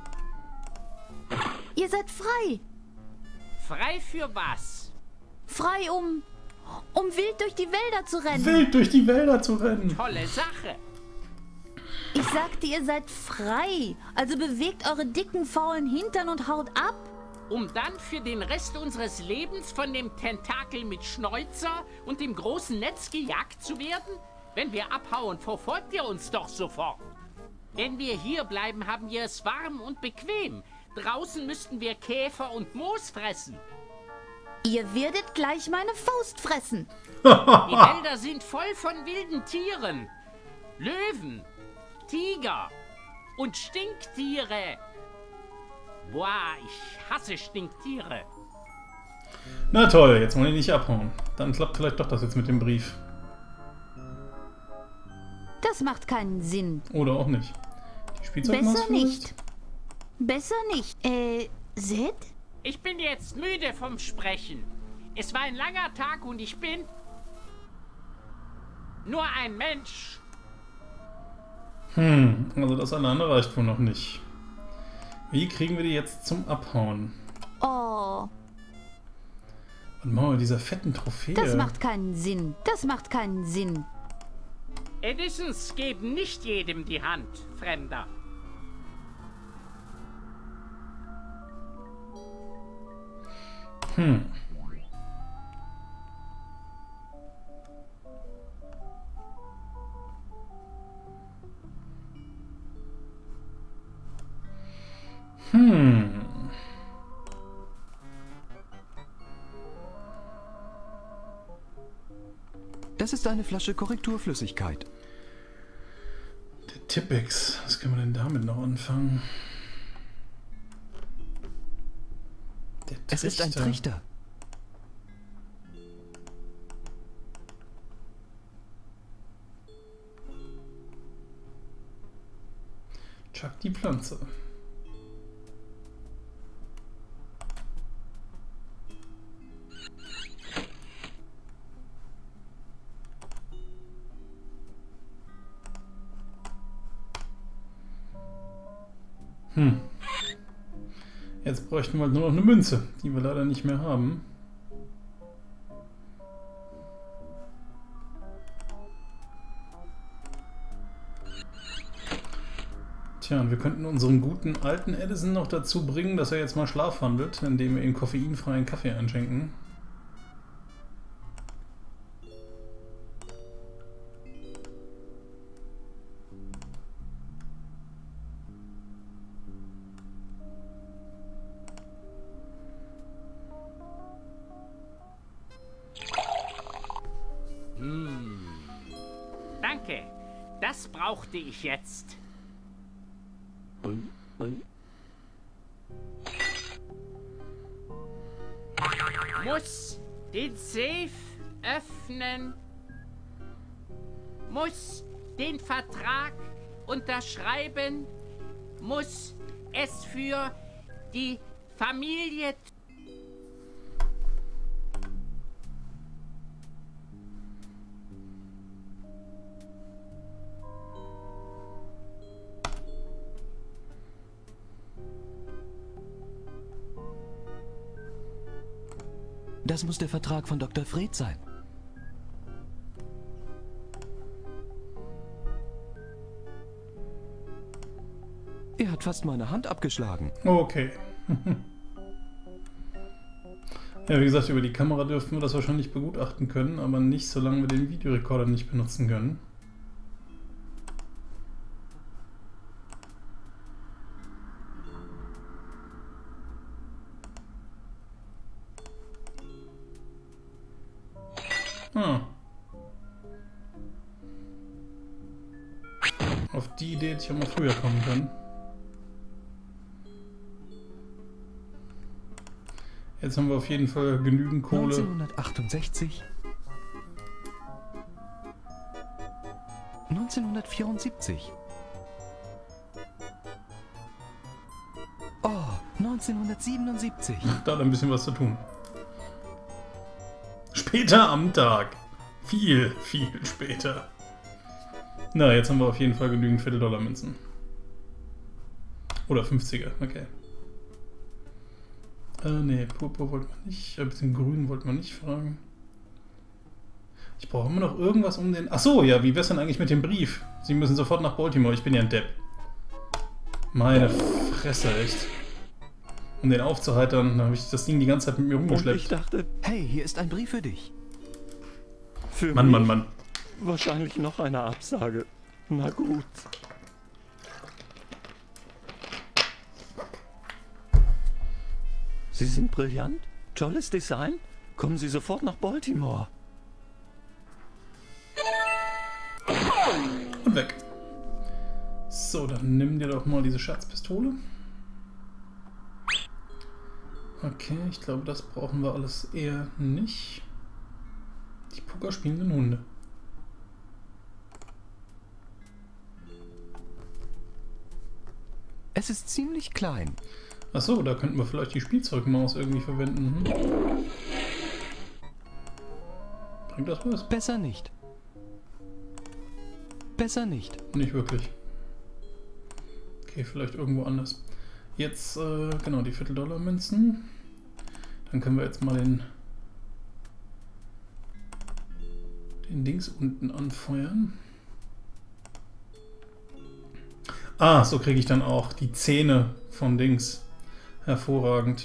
Ihr seid frei. Frei für was? Frei, um... um wild durch die Wälder zu rennen. Wild durch die Wälder zu rennen. Tolle Sache. Ich sagte, ihr seid frei. Also bewegt eure dicken, faulen Hintern und haut ab. Um dann für den Rest unseres Lebens von dem Tentakel mit Schnäuzer und dem großen Netz gejagt zu werden? Wenn wir abhauen, verfolgt ihr uns doch sofort. Wenn wir hier bleiben, haben wir es warm und bequem. Draußen müssten wir Käfer und Moos fressen. Ihr werdet gleich meine Faust fressen. Die Wälder sind voll von wilden Tieren. Löwen, Tiger und Stinktiere. Boah, ich hasse Stinktiere. Na toll, jetzt wollen die nicht abhauen. Dann klappt vielleicht doch das jetzt mit dem Brief. Das macht keinen Sinn. Oder auch nicht. Die Spielzeugmaus Besser vielleicht? nicht. Besser nicht. Äh, Zed? Ich bin jetzt müde vom Sprechen. Es war ein langer Tag und ich bin nur ein Mensch. Hm, also das alleine reicht wohl noch nicht. Wie kriegen wir die jetzt zum Abhauen? Oh. Und machen wir mit dieser fetten Trophäe. Das macht keinen Sinn. Das macht keinen Sinn. Edisons geben nicht jedem die Hand, Fremder. Hm. Hm. Das ist eine Flasche Korrekturflüssigkeit. Der Tippex. Was können wir denn damit noch anfangen? Der Trichter. Es ist ein Trichter. Chuck die Pflanze. Hm. Jetzt bräuchten wir halt nur noch eine Münze, die wir leider nicht mehr haben. Tja, und wir könnten unseren guten alten Edison noch dazu bringen, dass er jetzt mal schlafwandelt, indem wir ihm koffeinfreien Kaffee einschenken. Hm. Danke, das brauchte ich jetzt. Muss den Safe öffnen. Muss den Vertrag unterschreiben. Muss es für die Familie. Das muss der Vertrag von Doktor Fred sein. Er hat fast meine Hand abgeschlagen. Okay. Ja, wie gesagt, über die Kamera dürften wir das wahrscheinlich begutachten können, aber nicht, solange wir den Videorekorder nicht benutzen können. Ah. Auf die Idee hätte ich auch mal früher kommen können. Jetzt haben wir auf jeden Fall genügend Kohle. neunzehnhundertachtundsechzig. neunzehnhundertvierundsiebzig. Oh, neunzehnhundertsiebenundsiebzig. Da hat ein bisschen was zu tun. Später am Tag. Viel, viel später. Na, jetzt haben wir auf jeden Fall genügend Vierteldollar-Münzen. Oder fünfziger, okay. Äh, ne, Purpur wollten wir nicht. Ein bisschen Grün wollten wir nicht fragen. Ich brauche immer noch irgendwas um den... Achso, ja, wie wär's denn eigentlich mit dem Brief? Sie müssen sofort nach Baltimore, ich bin ja ein Depp. Meine Fresse, echt. Um den aufzuheitern, habe ich das Ding die ganze Zeit mit mir rumgeschleppt. Und ich dachte, hey, hier ist ein Brief für dich. Für Mann, mich Mann, Mann. Wahrscheinlich noch eine Absage. Na gut. Sie sind brillant. Tolles Design. Kommen Sie sofort nach Baltimore. Und weg. So, dann nimm dir doch mal diese Schatzpistole. Okay, ich glaube, das brauchen wir alles eher nicht. Die Poker spielenden Hunde. Es ist ziemlich klein. Achso, da könnten wir vielleicht die Spielzeugmaus irgendwie verwenden. Hm? Bringt das was? Besser nicht. Besser nicht. Nicht wirklich. Okay, vielleicht irgendwo anders. Jetzt, äh, genau, die Vierteldollar-Münzen. Dann können wir jetzt mal den, den Dings unten anfeuern. Ah, so kriege ich dann auch die Zähne von Dings. Hervorragend.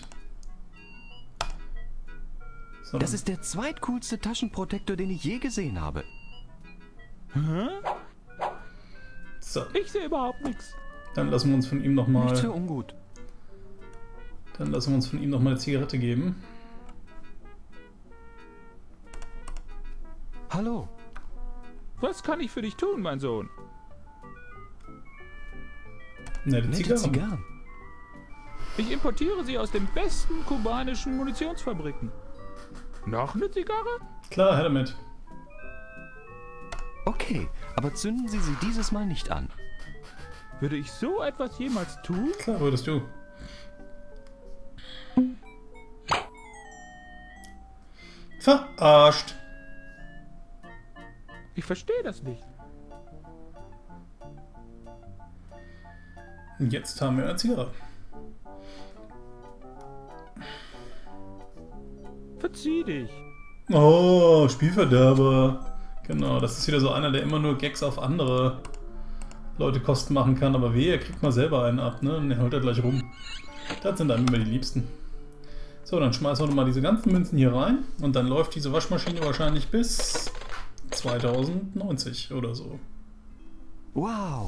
So, das ist der zweitcoolste Taschenprotektor, den ich je gesehen habe. Hä? So. Ich sehe überhaupt nichts. Dann lassen wir uns von ihm nochmal... Nicht für ungut. Dann lassen wir uns von ihm nochmal eine Zigarette geben. Hallo, Was kann ich für dich tun, mein Sohn? Nette Zigarren. Zigarren. Ich importiere sie aus den besten kubanischen Munitionsfabriken. Noch eine Zigarre? Klar, her damit. Okay, aber zünden Sie sie dieses Mal nicht an. Würde ich so etwas jemals tun? Klar, würdest du. Verarscht. Ich verstehe das nicht. Und jetzt haben wir eine Zigarre. Verzieh dich. Oh, Spielverderber. Genau, das ist wieder so einer, der immer nur Gags auf andere Leute Kosten machen kann. Aber wehe, er kriegt mal selber einen ab, ne? Und er holt er gleich rum. Das sind dann immer die Liebsten. So, dann schmeißen wir mal diese ganzen Münzen hier rein. Und dann läuft diese Waschmaschine wahrscheinlich bis zweitausendneunzig oder so. Wow.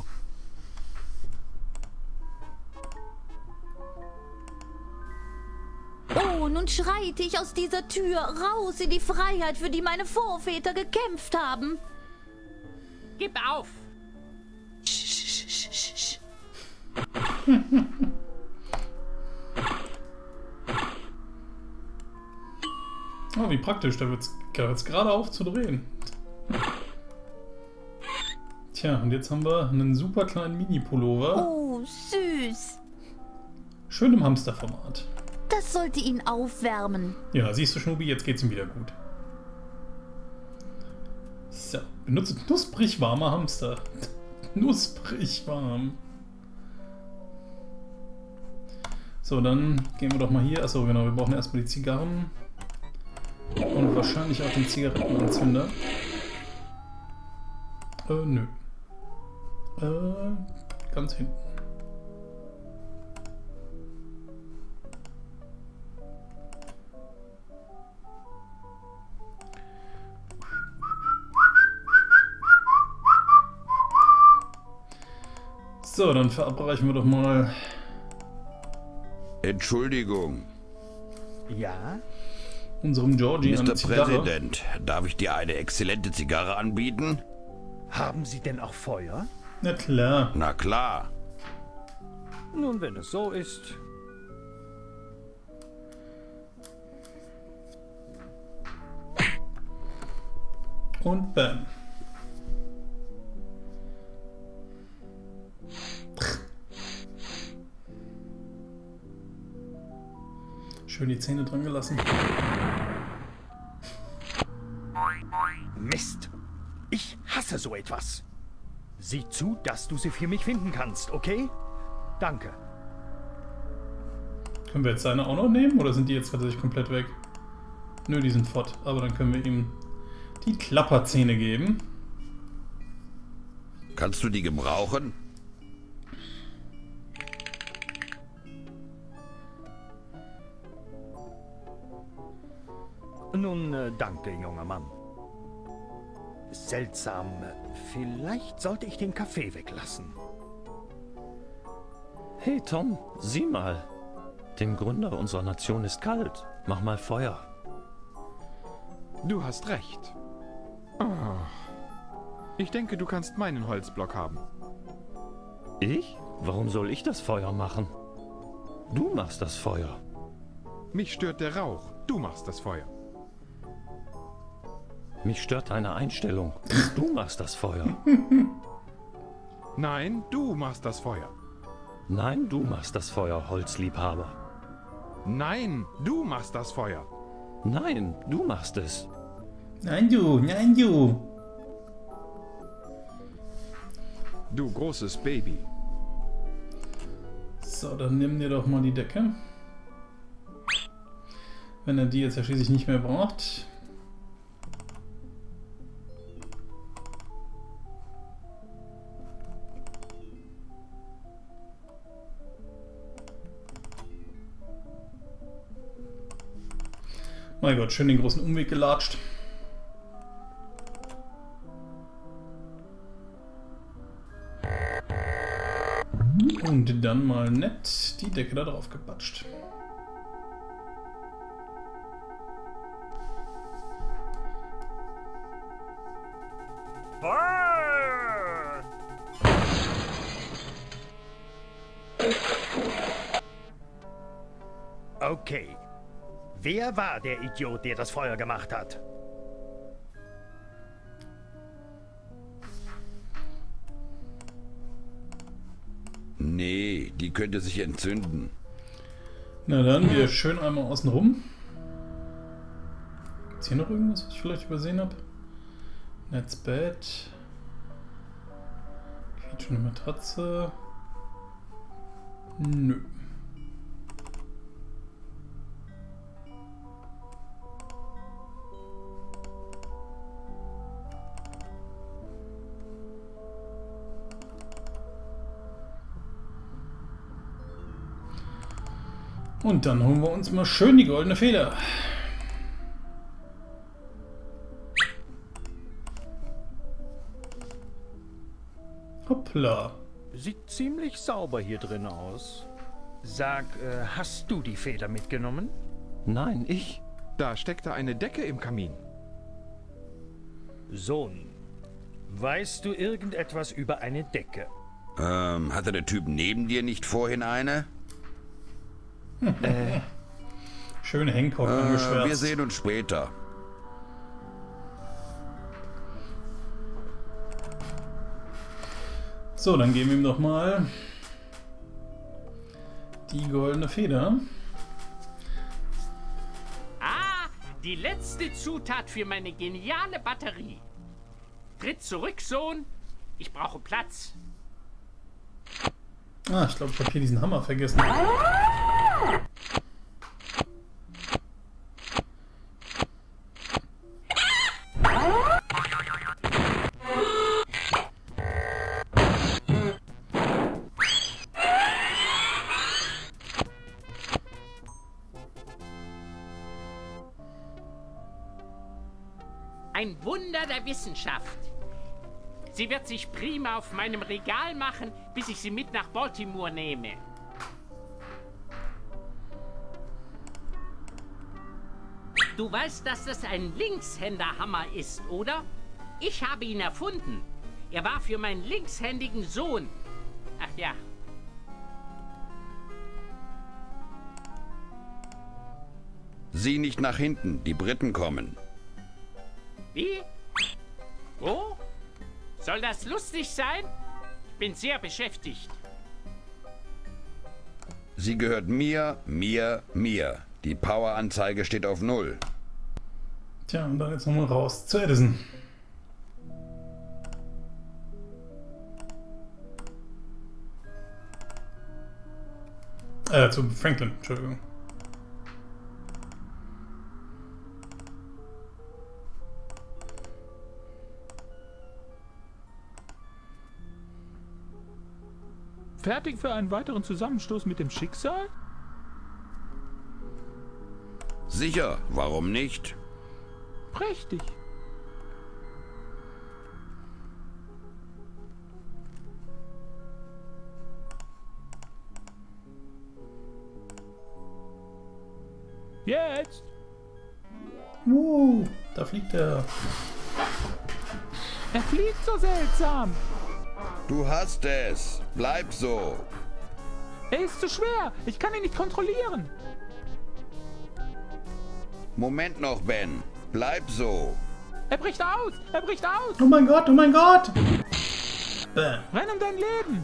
Oh, nun schreite ich aus dieser Tür raus in die Freiheit, für die meine Vorväter gekämpft haben. Gib auf! Oh, wie praktisch, da wird es gerade auf zu drehen. Tja, und jetzt haben wir einen super kleinen Mini-Pullover. Oh, süß. Schön im Hamsterformat. Das sollte ihn aufwärmen. Ja, siehst du, Schnubi, jetzt geht's ihm wieder gut. So, benutze knusprig warmer Hamster. Knusprig warm. So, dann gehen wir doch mal hier. Achso, genau, wir brauchen erstmal die Zigarren. Und wahrscheinlich auch den Zigarettenanzünder. Äh, nö. Äh, ganz hinten. So, dann verabreichen wir doch mal. Entschuldigung. Ja? Unserem Georgie eine Mister Zigarre. Präsident, darf ich dir eine exzellente Zigarre anbieten? Haben Sie denn auch Feuer? Na klar. Na klar. Nun, wenn es so ist. Und bam. Schön die Zähne dran gelassen. Mist! Ich hasse so etwas. Sieh zu, dass du sie für mich finden kannst, okay? Danke. Können wir jetzt seine auch noch nehmen oder sind die jetzt tatsächlich komplett weg? Nö, die sind fort. Aber dann können wir ihm die Klapperzähne geben. Kannst du die gebrauchen? Nun, äh, danke, junger Mann. Seltsam. Vielleicht sollte ich den Kaffee weglassen. Hey Tom, sieh mal. Dem Gründer unserer Nation ist kalt. Mach mal Feuer. Du hast recht. Oh. Ich denke, du kannst meinen Holzblock haben. Ich? Warum soll ich das Feuer machen? Du machst das Feuer. Mich stört der Rauch. Du machst das Feuer. Mich stört deine Einstellung. Du machst das Feuer. Nein, du machst das Feuer. Nein, du machst das Feuer, Holzliebhaber. Nein, du machst das Feuer. Nein, du machst es. Nein, du, nein, du. Du großes Baby. So, dann nimm dir doch mal die Decke. Wenn er die jetzt ja schließlich nicht mehr braucht. Mein Gott, schön den großen Umweg gelatscht. Und dann mal nett die Decke da drauf gepatscht. Was? Okay. Wer war der Idiot, der das Feuer gemacht hat? Nee, die könnte sich entzünden. Na dann, wir schön einmal außen rum. Ist hier noch irgendwas, was ich vielleicht übersehen habe? Netzbett. Quietschende Matratze. Nö. Und dann holen wir uns mal schön die goldene Feder. Hoppla. Sieht ziemlich sauber hier drin aus. Sag, äh, hast du die Feder mitgenommen? Nein, ich. Da steckte eine Decke im Kamin. Sohn, weißt du irgendetwas über eine Decke? Ähm, hatte der Typ neben dir nicht vorhin eine? äh. Schön Hancock äh, angeschwärzt. Wir sehen uns später. So, dann geben wir ihm doch mal die goldene Feder. Ah, die letzte Zutat für meine geniale Batterie. Tritt zurück, Sohn. Ich brauche Platz. Ah, ich glaube, ich habe hier diesen Hammer vergessen. Ein Wunder der Wissenschaft. Sie wird sich prima auf meinem Regal machen, bis ich sie mit nach Baltimore nehme. Du weißt, dass das ein Linkshänderhammer ist, oder? Ich habe ihn erfunden. Er war für meinen linkshändigen Sohn. Ach ja. Sieh nicht nach hinten, die Briten kommen. Wie? Wo? Soll das lustig sein? Ich bin sehr beschäftigt. Sie gehört mir, mir, mir. Die Poweranzeige steht auf Null. Tja, und dann jetzt nochmal raus zu Edison. Äh, zu Franklin, Entschuldigung. Fertig für einen weiteren Zusammenstoß mit dem Schicksal? Sicher, warum nicht? Prächtig. Jetzt! Uh, da fliegt er. Er fliegt so seltsam. Du hast es. Bleib so. Er ist zu schwer. Ich kann ihn nicht kontrollieren. Moment noch, Ben. Bleib so. Er bricht aus. Er bricht aus. Oh mein Gott, oh mein Gott. Bäh. Renn um dein Leben.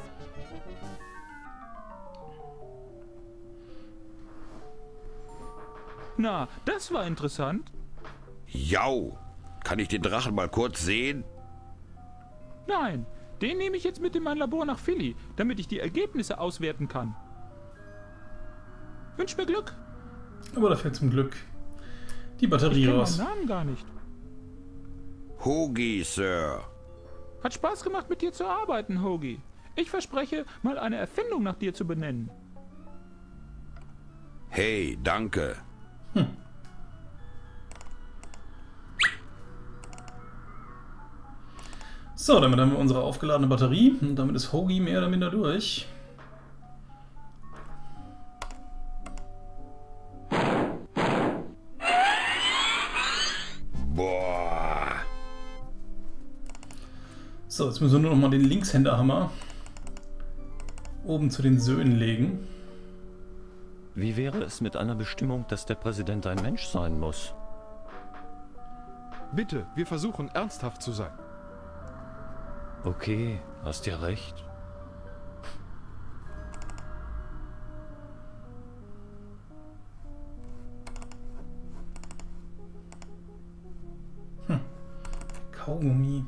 Na, das war interessant. Jau. Kann ich den Drachen mal kurz sehen? Nein. Den nehme ich jetzt mit in mein Labor nach Philly, damit ich die Ergebnisse auswerten kann. Wünsch mir Glück. Aber da fällt zum Glück die Batterie ich raus. Ich kenne meinen Namen gar nicht. Hoagie, Sir. Hat Spaß gemacht, mit dir zu arbeiten, Hoagie. Ich verspreche, mal eine Erfindung nach dir zu benennen. Hey, danke. Hm. So, damit haben wir unsere aufgeladene Batterie und damit ist Hoagie mehr oder minder durch. Boah. So, jetzt müssen wir nur noch mal den Linkshänderhammer oben zu den Söhnen legen. Wie wäre es mit einer Bestimmung, dass der Präsident ein Mensch sein muss? Bitte, wir versuchen ernsthaft zu sein. Okay, hast ja recht. Hm. Kaugummi.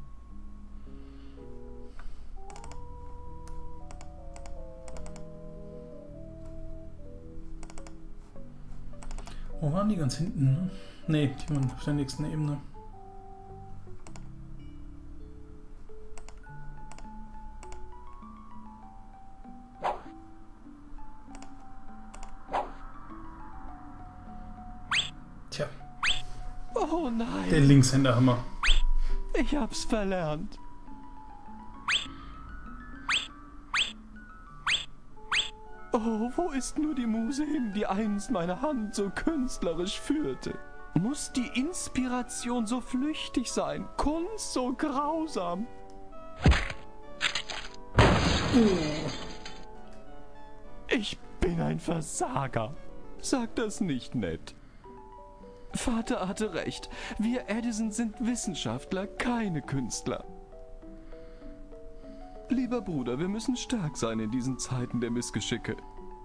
Wo waren die ganz hinten? Ne, nee, die waren auf der nächsten Ebene. Tja. Oh nein. Der Linkshänderhammer. Ich hab's verlernt. Oh, wo ist nur die Muse hin, die einst meine Hand so künstlerisch führte? Muss die Inspiration so flüchtig sein, Kunst so grausam? Ich bin ein Versager. Sag das nicht nett. Vater hatte recht. Wir Edison sind Wissenschaftler, keine Künstler. Lieber Bruder, wir müssen stark sein in diesen Zeiten der Missgeschicke.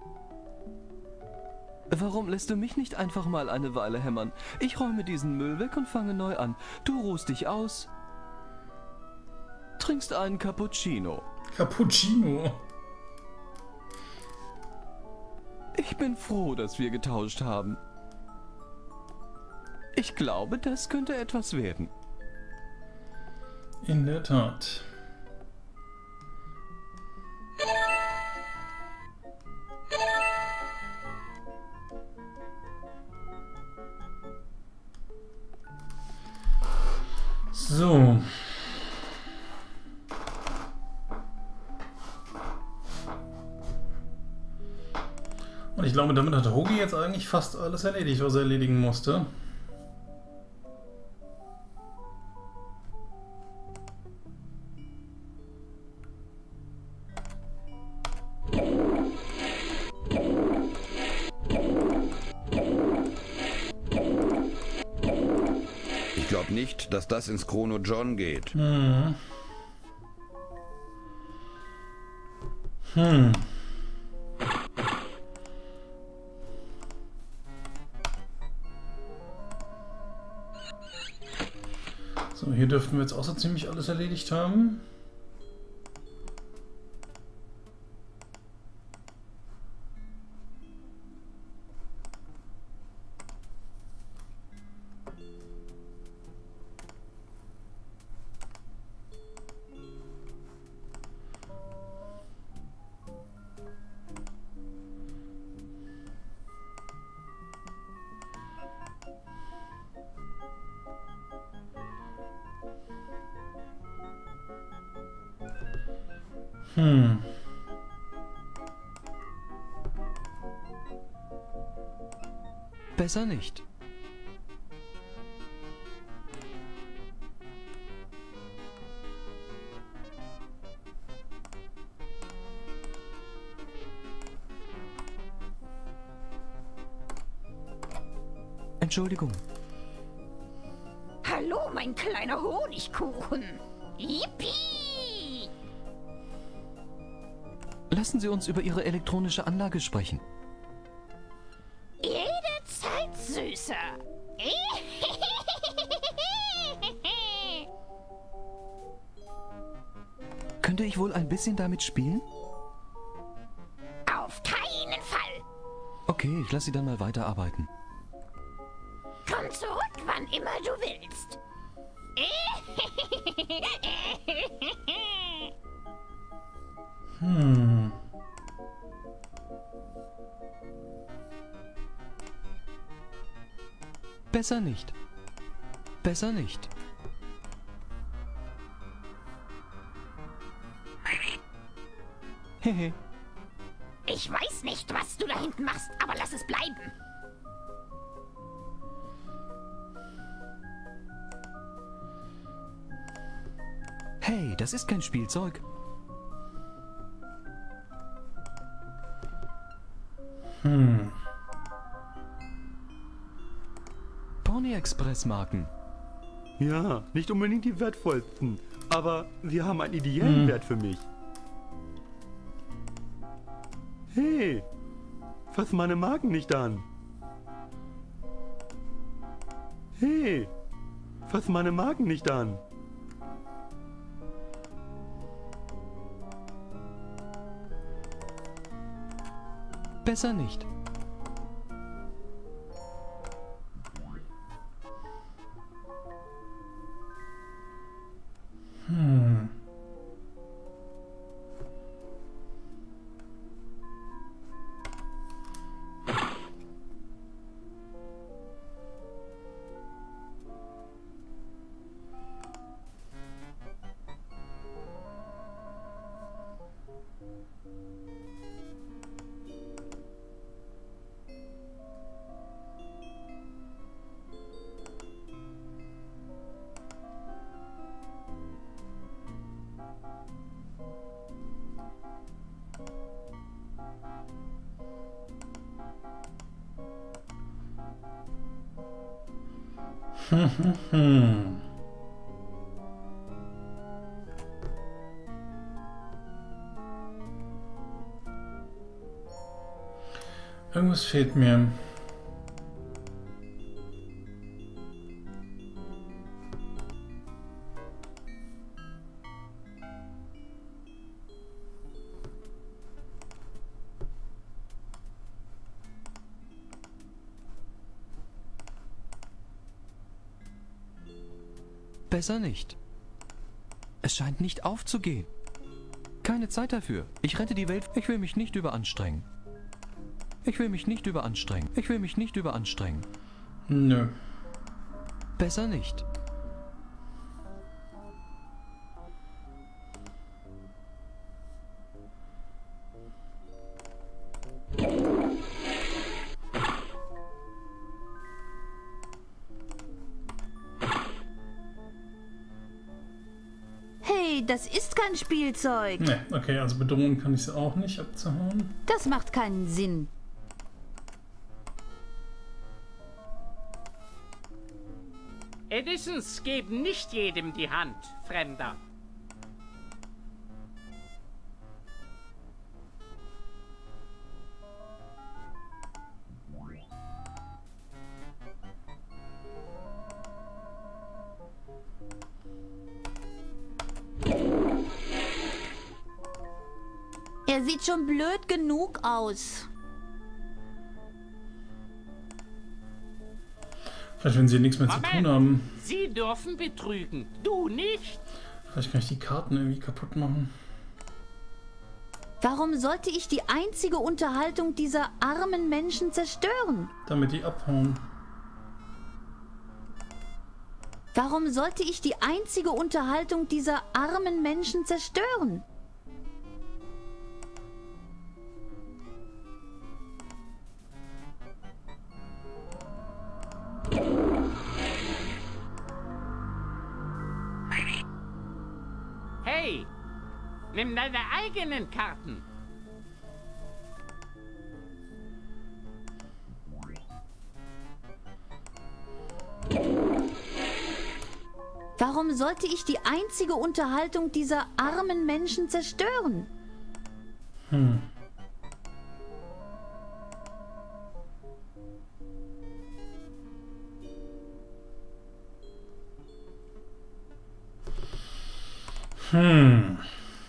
Warum lässt du mich nicht einfach mal eine Weile hämmern? Ich räume diesen Müll weg und fange neu an. Du ruhst dich aus. Trinkst einen Cappuccino. Cappuccino. Ich bin froh, dass wir getauscht haben. Ich glaube, das könnte etwas werden. In der Tat. So. Und ich glaube, damit hat Hogi jetzt eigentlich fast alles erledigt, was er erledigen musste. Ich glaube nicht, dass das ins Chrono John geht. Hm. Hm. So, hier dürften wir jetzt auch so ziemlich alles erledigt haben. Hm. Besser nicht. Entschuldigung. Hallo, mein kleiner Honigkuchen. Yippie! Lassen Sie uns über Ihre elektronische Anlage sprechen. Jederzeit süßer. Könnte ich wohl ein bisschen damit spielen? Auf keinen Fall. Okay, ich lasse Sie dann mal weiterarbeiten. Komm zurück, wann immer du willst. Hm. Besser nicht. Besser nicht. Hehe. Ich weiß nicht, was du da hinten machst, aber lass es bleiben. Hey, das ist kein Spielzeug. Hm. Pony Express Marken. Ja, nicht unbedingt die wertvollsten, aber sie haben einen ideellen Hm. Wert für mich. Hey, fass meine Marken nicht an. Hey, fass meine Marken nicht an. Besser nicht. Hm. Hm, hm, hm. Irgendwas fehlt mir. Besser nicht. Es scheint nicht aufzugehen. Keine Zeit dafür. Ich rette die Welt. Ich will mich nicht überanstrengen. Ich will mich nicht überanstrengen. Ich will mich nicht überanstrengen. Nö. Besser nicht. Hey, das ist kein Spielzeug. Ne, okay, also bedrohen kann ich sie auch nicht abzuhauen. Das macht keinen Sinn. Edisons geben nicht jedem die Hand, Fremder. Er sieht schon blöd genug aus. Vielleicht, wenn sie nichts mehr zu Moment. tun haben. Sie dürfen betrügen, du nicht. Vielleicht kann ich die Karten irgendwie kaputt machen. Warum sollte ich die einzige Unterhaltung dieser armen Menschen zerstören? Damit die abhauen. Warum sollte ich die einzige Unterhaltung dieser armen Menschen zerstören? Hey, nimm deine eigenen Karten. Warum sollte ich die einzige Unterhaltung dieser armen Menschen zerstören? Hm. Hm.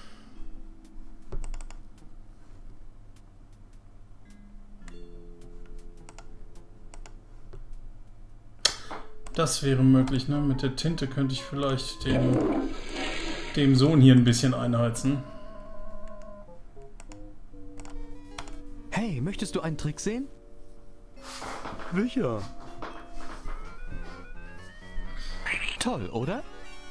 Das wäre möglich, ne? Mit der Tinte könnte ich vielleicht dem, dem Sohn hier ein bisschen einheizen. Hey, möchtest du einen Trick sehen? Sicher. Toll, oder?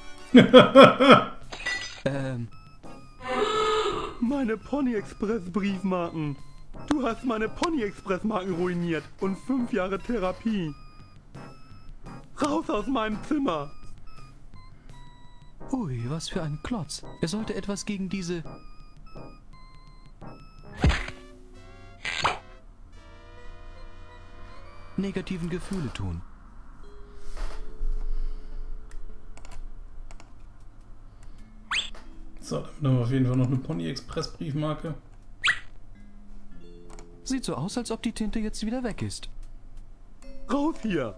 ähm. Meine Pony Express Briefmarken. Du hast meine Pony Express Marken ruiniert und fünf Jahre Therapie. Raus aus meinem Zimmer! Ui, was für ein Klotz. Er sollte etwas gegen diese... negativen Gefühle tun. So, damit haben wir auf jeden Fall noch eine Pony Express Briefmarke. Sieht so aus, als ob die Tinte jetzt wieder weg ist. Raus hier!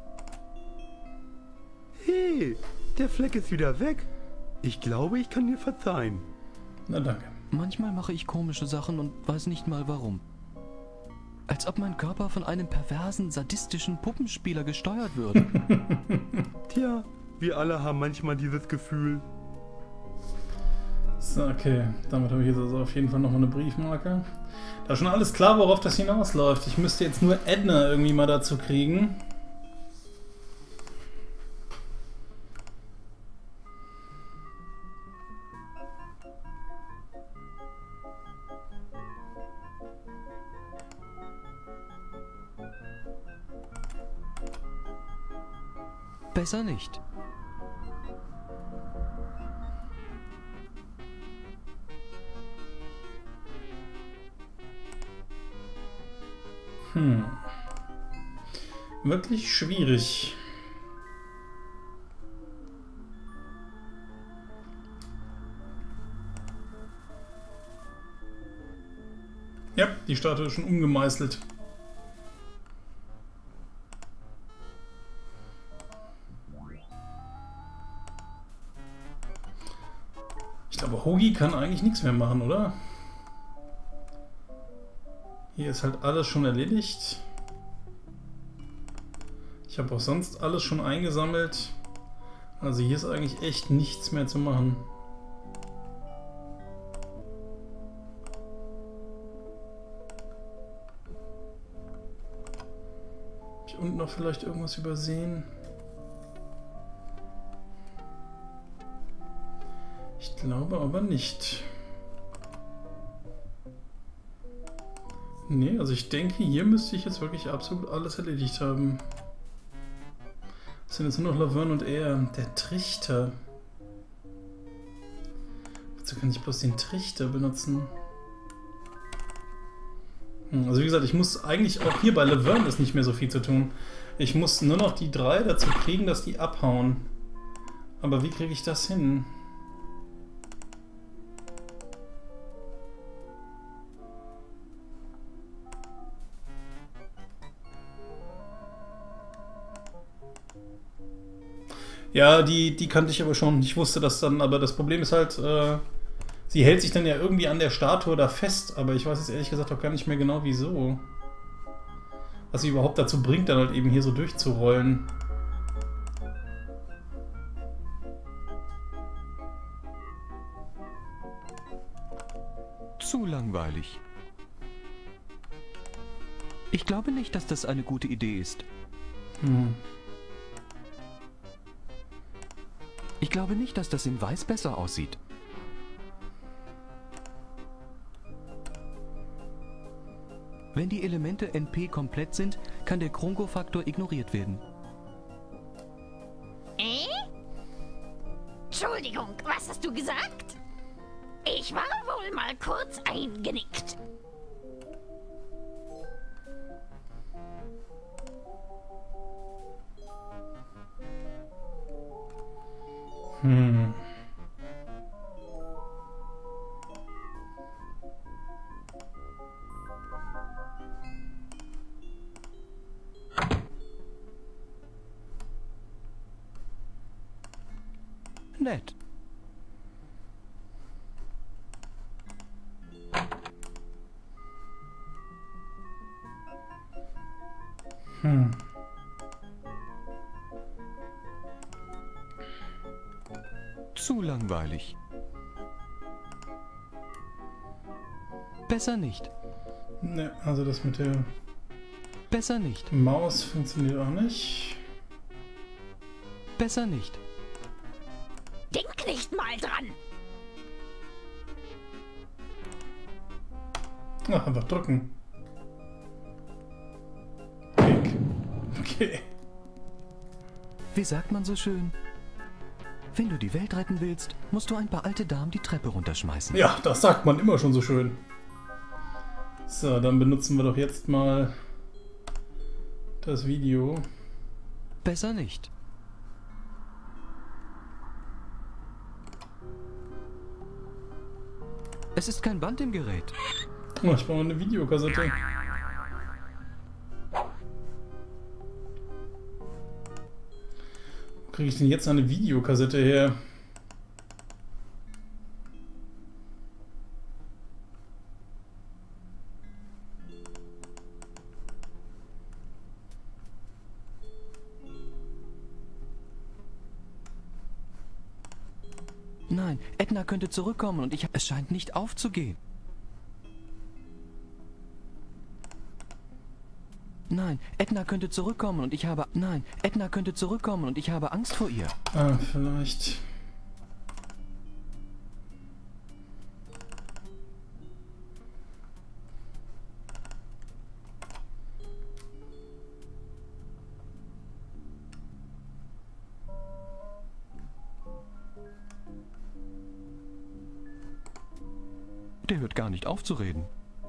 Hey, der Fleck ist wieder weg. Ich glaube, ich kann dir verzeihen. Na danke. Manchmal mache ich komische Sachen und weiß nicht mal warum. Als ob mein Körper von einem perversen, sadistischen Puppenspieler gesteuert würde. Tja, wir alle haben manchmal dieses Gefühl. So, okay. Damit habe ich jetzt also auf jeden Fall nochmal eine Briefmarke. Da ist schon alles klar, worauf das hinausläuft. Ich müsste jetzt nur Edna irgendwie mal dazu kriegen. Besser nicht. Hm. Wirklich schwierig. Ja, die Statue ist schon umgemeißelt. Ich glaube, Hogi kann eigentlich nichts mehr machen, oder? Hier ist halt alles schon erledigt. Ich habe auch sonst alles schon eingesammelt. Also hier ist eigentlich echt nichts mehr zu machen. Habe ich unten noch vielleicht irgendwas übersehen? Ich glaube aber nicht. Nee, also ich denke, hier müsste ich jetzt wirklich absolut alles erledigt haben. Das sind jetzt nur noch Laverne und er. Der Trichter. Wozu kann ich bloß den Trichter benutzen? Hm, also wie gesagt, ich muss eigentlich auch hier bei Laverne ist nicht mehr so viel zu tun. Ich muss nur noch die drei dazu kriegen, dass die abhauen. Aber wie kriege ich das hin? Ja, die, die kannte ich aber schon. Ich wusste das dann, aber das Problem ist halt, äh, sie hält sich dann ja irgendwie an der Statue da fest, aber ich weiß jetzt ehrlich gesagt auch gar nicht mehr genau wieso. Was sie überhaupt dazu bringt, dann halt eben hier so durchzurollen. Zu langweilig. Ich glaube nicht, dass das eine gute Idee ist. Hm. Ich glaube nicht, dass das in Weiß besser aussieht. Wenn die Elemente N P komplett sind, kann der Krongo-Faktor ignoriert werden. Äh? Entschuldigung, was hast du gesagt? Ich war wohl mal kurz eingenickt. Hm. Nett. Hm. Zu langweilig. Besser nicht. Ne, also das mit der Besser nicht. Maus funktioniert auch nicht. Besser nicht. Denk nicht mal dran. Ach, einfach drücken. Weg. Okay. Wie sagt man so schön? Wenn du die Welt retten willst, musst du ein paar alte Damen die Treppe runterschmeißen. Ja, das sagt man immer schon so schön. So, dann benutzen wir doch jetzt mal Das Video. Besser nicht. Es ist kein Band im Gerät. Oh, ich brauche eine Videokassette. Wo kriege ich denn jetzt eine Videokassette her? Nein, Edna könnte zurückkommen und ich... Es scheint nicht aufzugehen. Nein, Edna könnte zurückkommen und ich habe... Nein, Edna könnte zurückkommen und ich habe Angst vor ihr. Ah, vielleicht... Der hört gar nicht auf zu reden.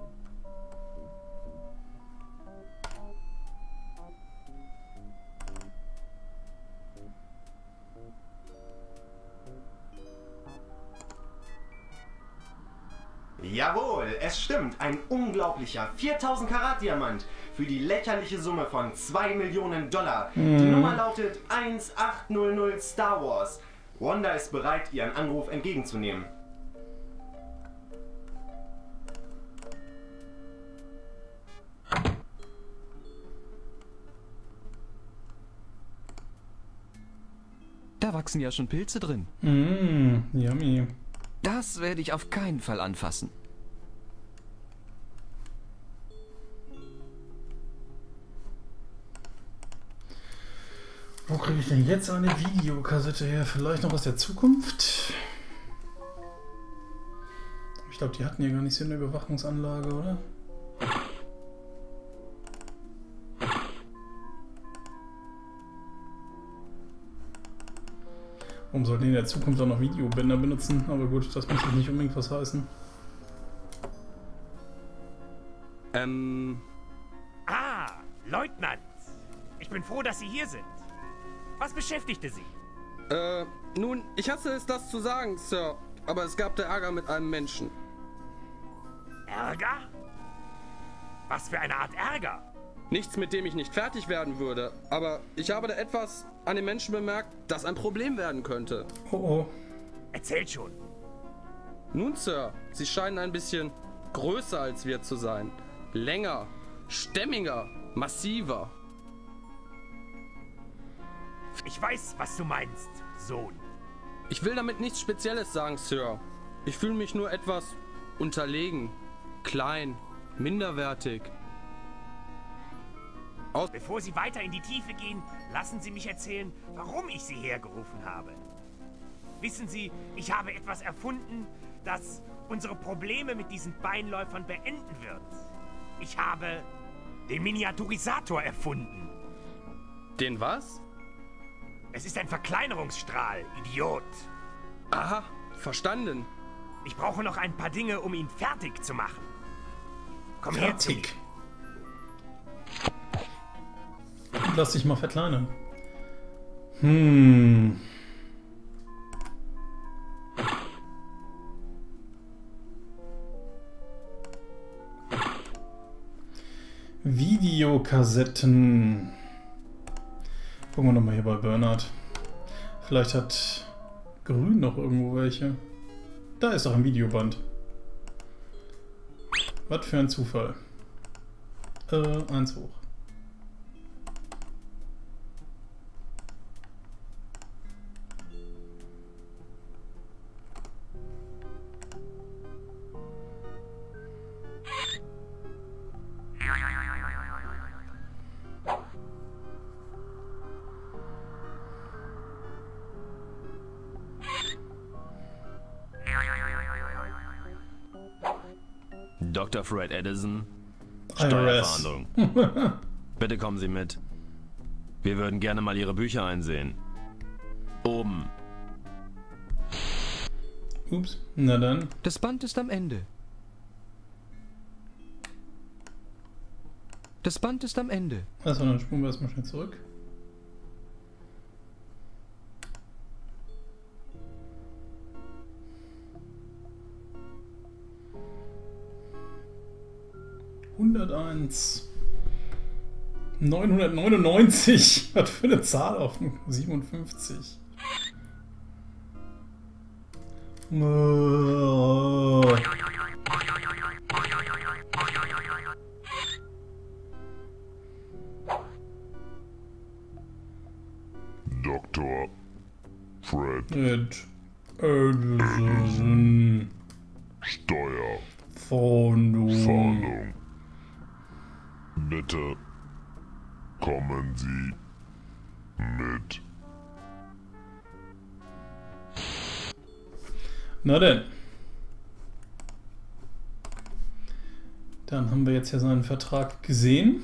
Jawohl, es stimmt. Ein unglaublicher viertausend Karat Diamant für die lächerliche Summe von zwei Millionen Dollar. Mhm. Die Nummer lautet eins acht null null Star Wars. Wanda ist bereit, Ihren Anruf entgegenzunehmen. Da wachsen ja schon Pilze drin. Mmh, yummy. Das werde ich auf keinen Fall anfassen. Wo kriege ich denn jetzt eine Videokassette her? Vielleicht noch aus der Zukunft? Ich glaube, die hatten ja gar nicht so eine Überwachungsanlage, oder? Warum sollten die in der Zukunft auch noch Videobänder benutzen? Aber gut, das muss jetzt nicht unbedingt was heißen. Ähm... Ah, Leutnant. Ich bin froh, dass Sie hier sind. Was beschäftigte Sie? Äh, nun, ich hasse es, das zu sagen, Sir. Aber es gab da Ärger mit einem Menschen. Ärger? Was für eine Art Ärger? Nichts, mit dem ich nicht fertig werden würde. Aber ich habe da etwas an den Menschen bemerkt, das ein Problem werden könnte. Oh oh. Erzählt schon. Nun, Sir, Sie scheinen ein bisschen größer als wir zu sein. Länger, stämmiger, massiver. Ich weiß, was du meinst, Sohn. Ich will damit nichts Spezielles sagen, Sir. Ich fühle mich nur etwas unterlegen, klein, minderwertig. Aus Bevor Sie weiter in die Tiefe gehen, lassen Sie mich erzählen, warum ich Sie hergerufen habe. Wissen Sie, ich habe etwas erfunden, das unsere Probleme mit diesen Beinläufern beenden wird. Ich habe den Miniaturisator erfunden. Den was? Es ist ein Verkleinerungsstrahl, Idiot. Aha, verstanden. Ich brauche noch ein paar Dinge, um ihn fertig zu machen. Komm her zu mir. Lass dich mal verkleinern. Hm. Videokassetten. Gucken wir nochmal hier bei Bernhard. Vielleicht hat Grün noch irgendwo welche. Da ist doch ein Videoband. Was für ein Zufall. Äh, eins hoch. Doktor Fred Edison, I R S. Steuerfahndung. Bitte kommen Sie mit. Wir würden gerne mal Ihre Bücher einsehen. Oben. Ups, na dann. Das Band ist am Ende. Das Band ist am Ende. Also dann spulen wir erstmal schnell zurück. hunderteins. neunhundertneunundneunzig. Was für eine Zahl auf siebenundfünfzig. Oh. Doktor Fred. Ed Edison. Steuer. Fahndung. Fahndung. Bitte kommen Sie mit. Na denn. Dann haben wir jetzt ja seinen Vertrag gesehen.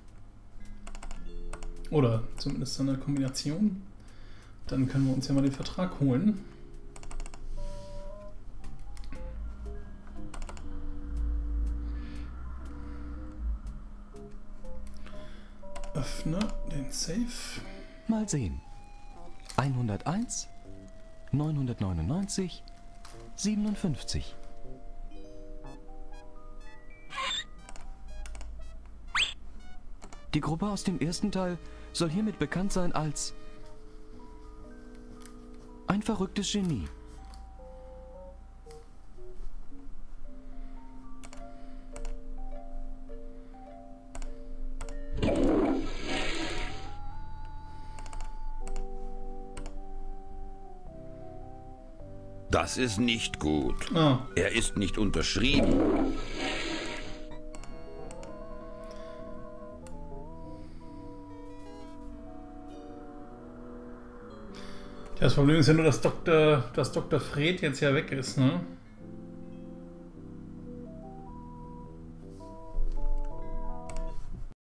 Oder zumindest seine Kombination. Dann können wir uns ja mal den Vertrag holen. Öffne den Safe. Mal sehen. hunderteins, neunhundertneunundneunzig, siebenundfünfzig. Die Gruppe aus dem ersten Teil soll hiermit bekannt sein als ein verrücktes Genie. Das ist nicht gut. Ah. Er ist nicht unterschrieben. Das Problem ist ja nur, dass Doktor, dass Doktor Fred jetzt ja weg ist, ne?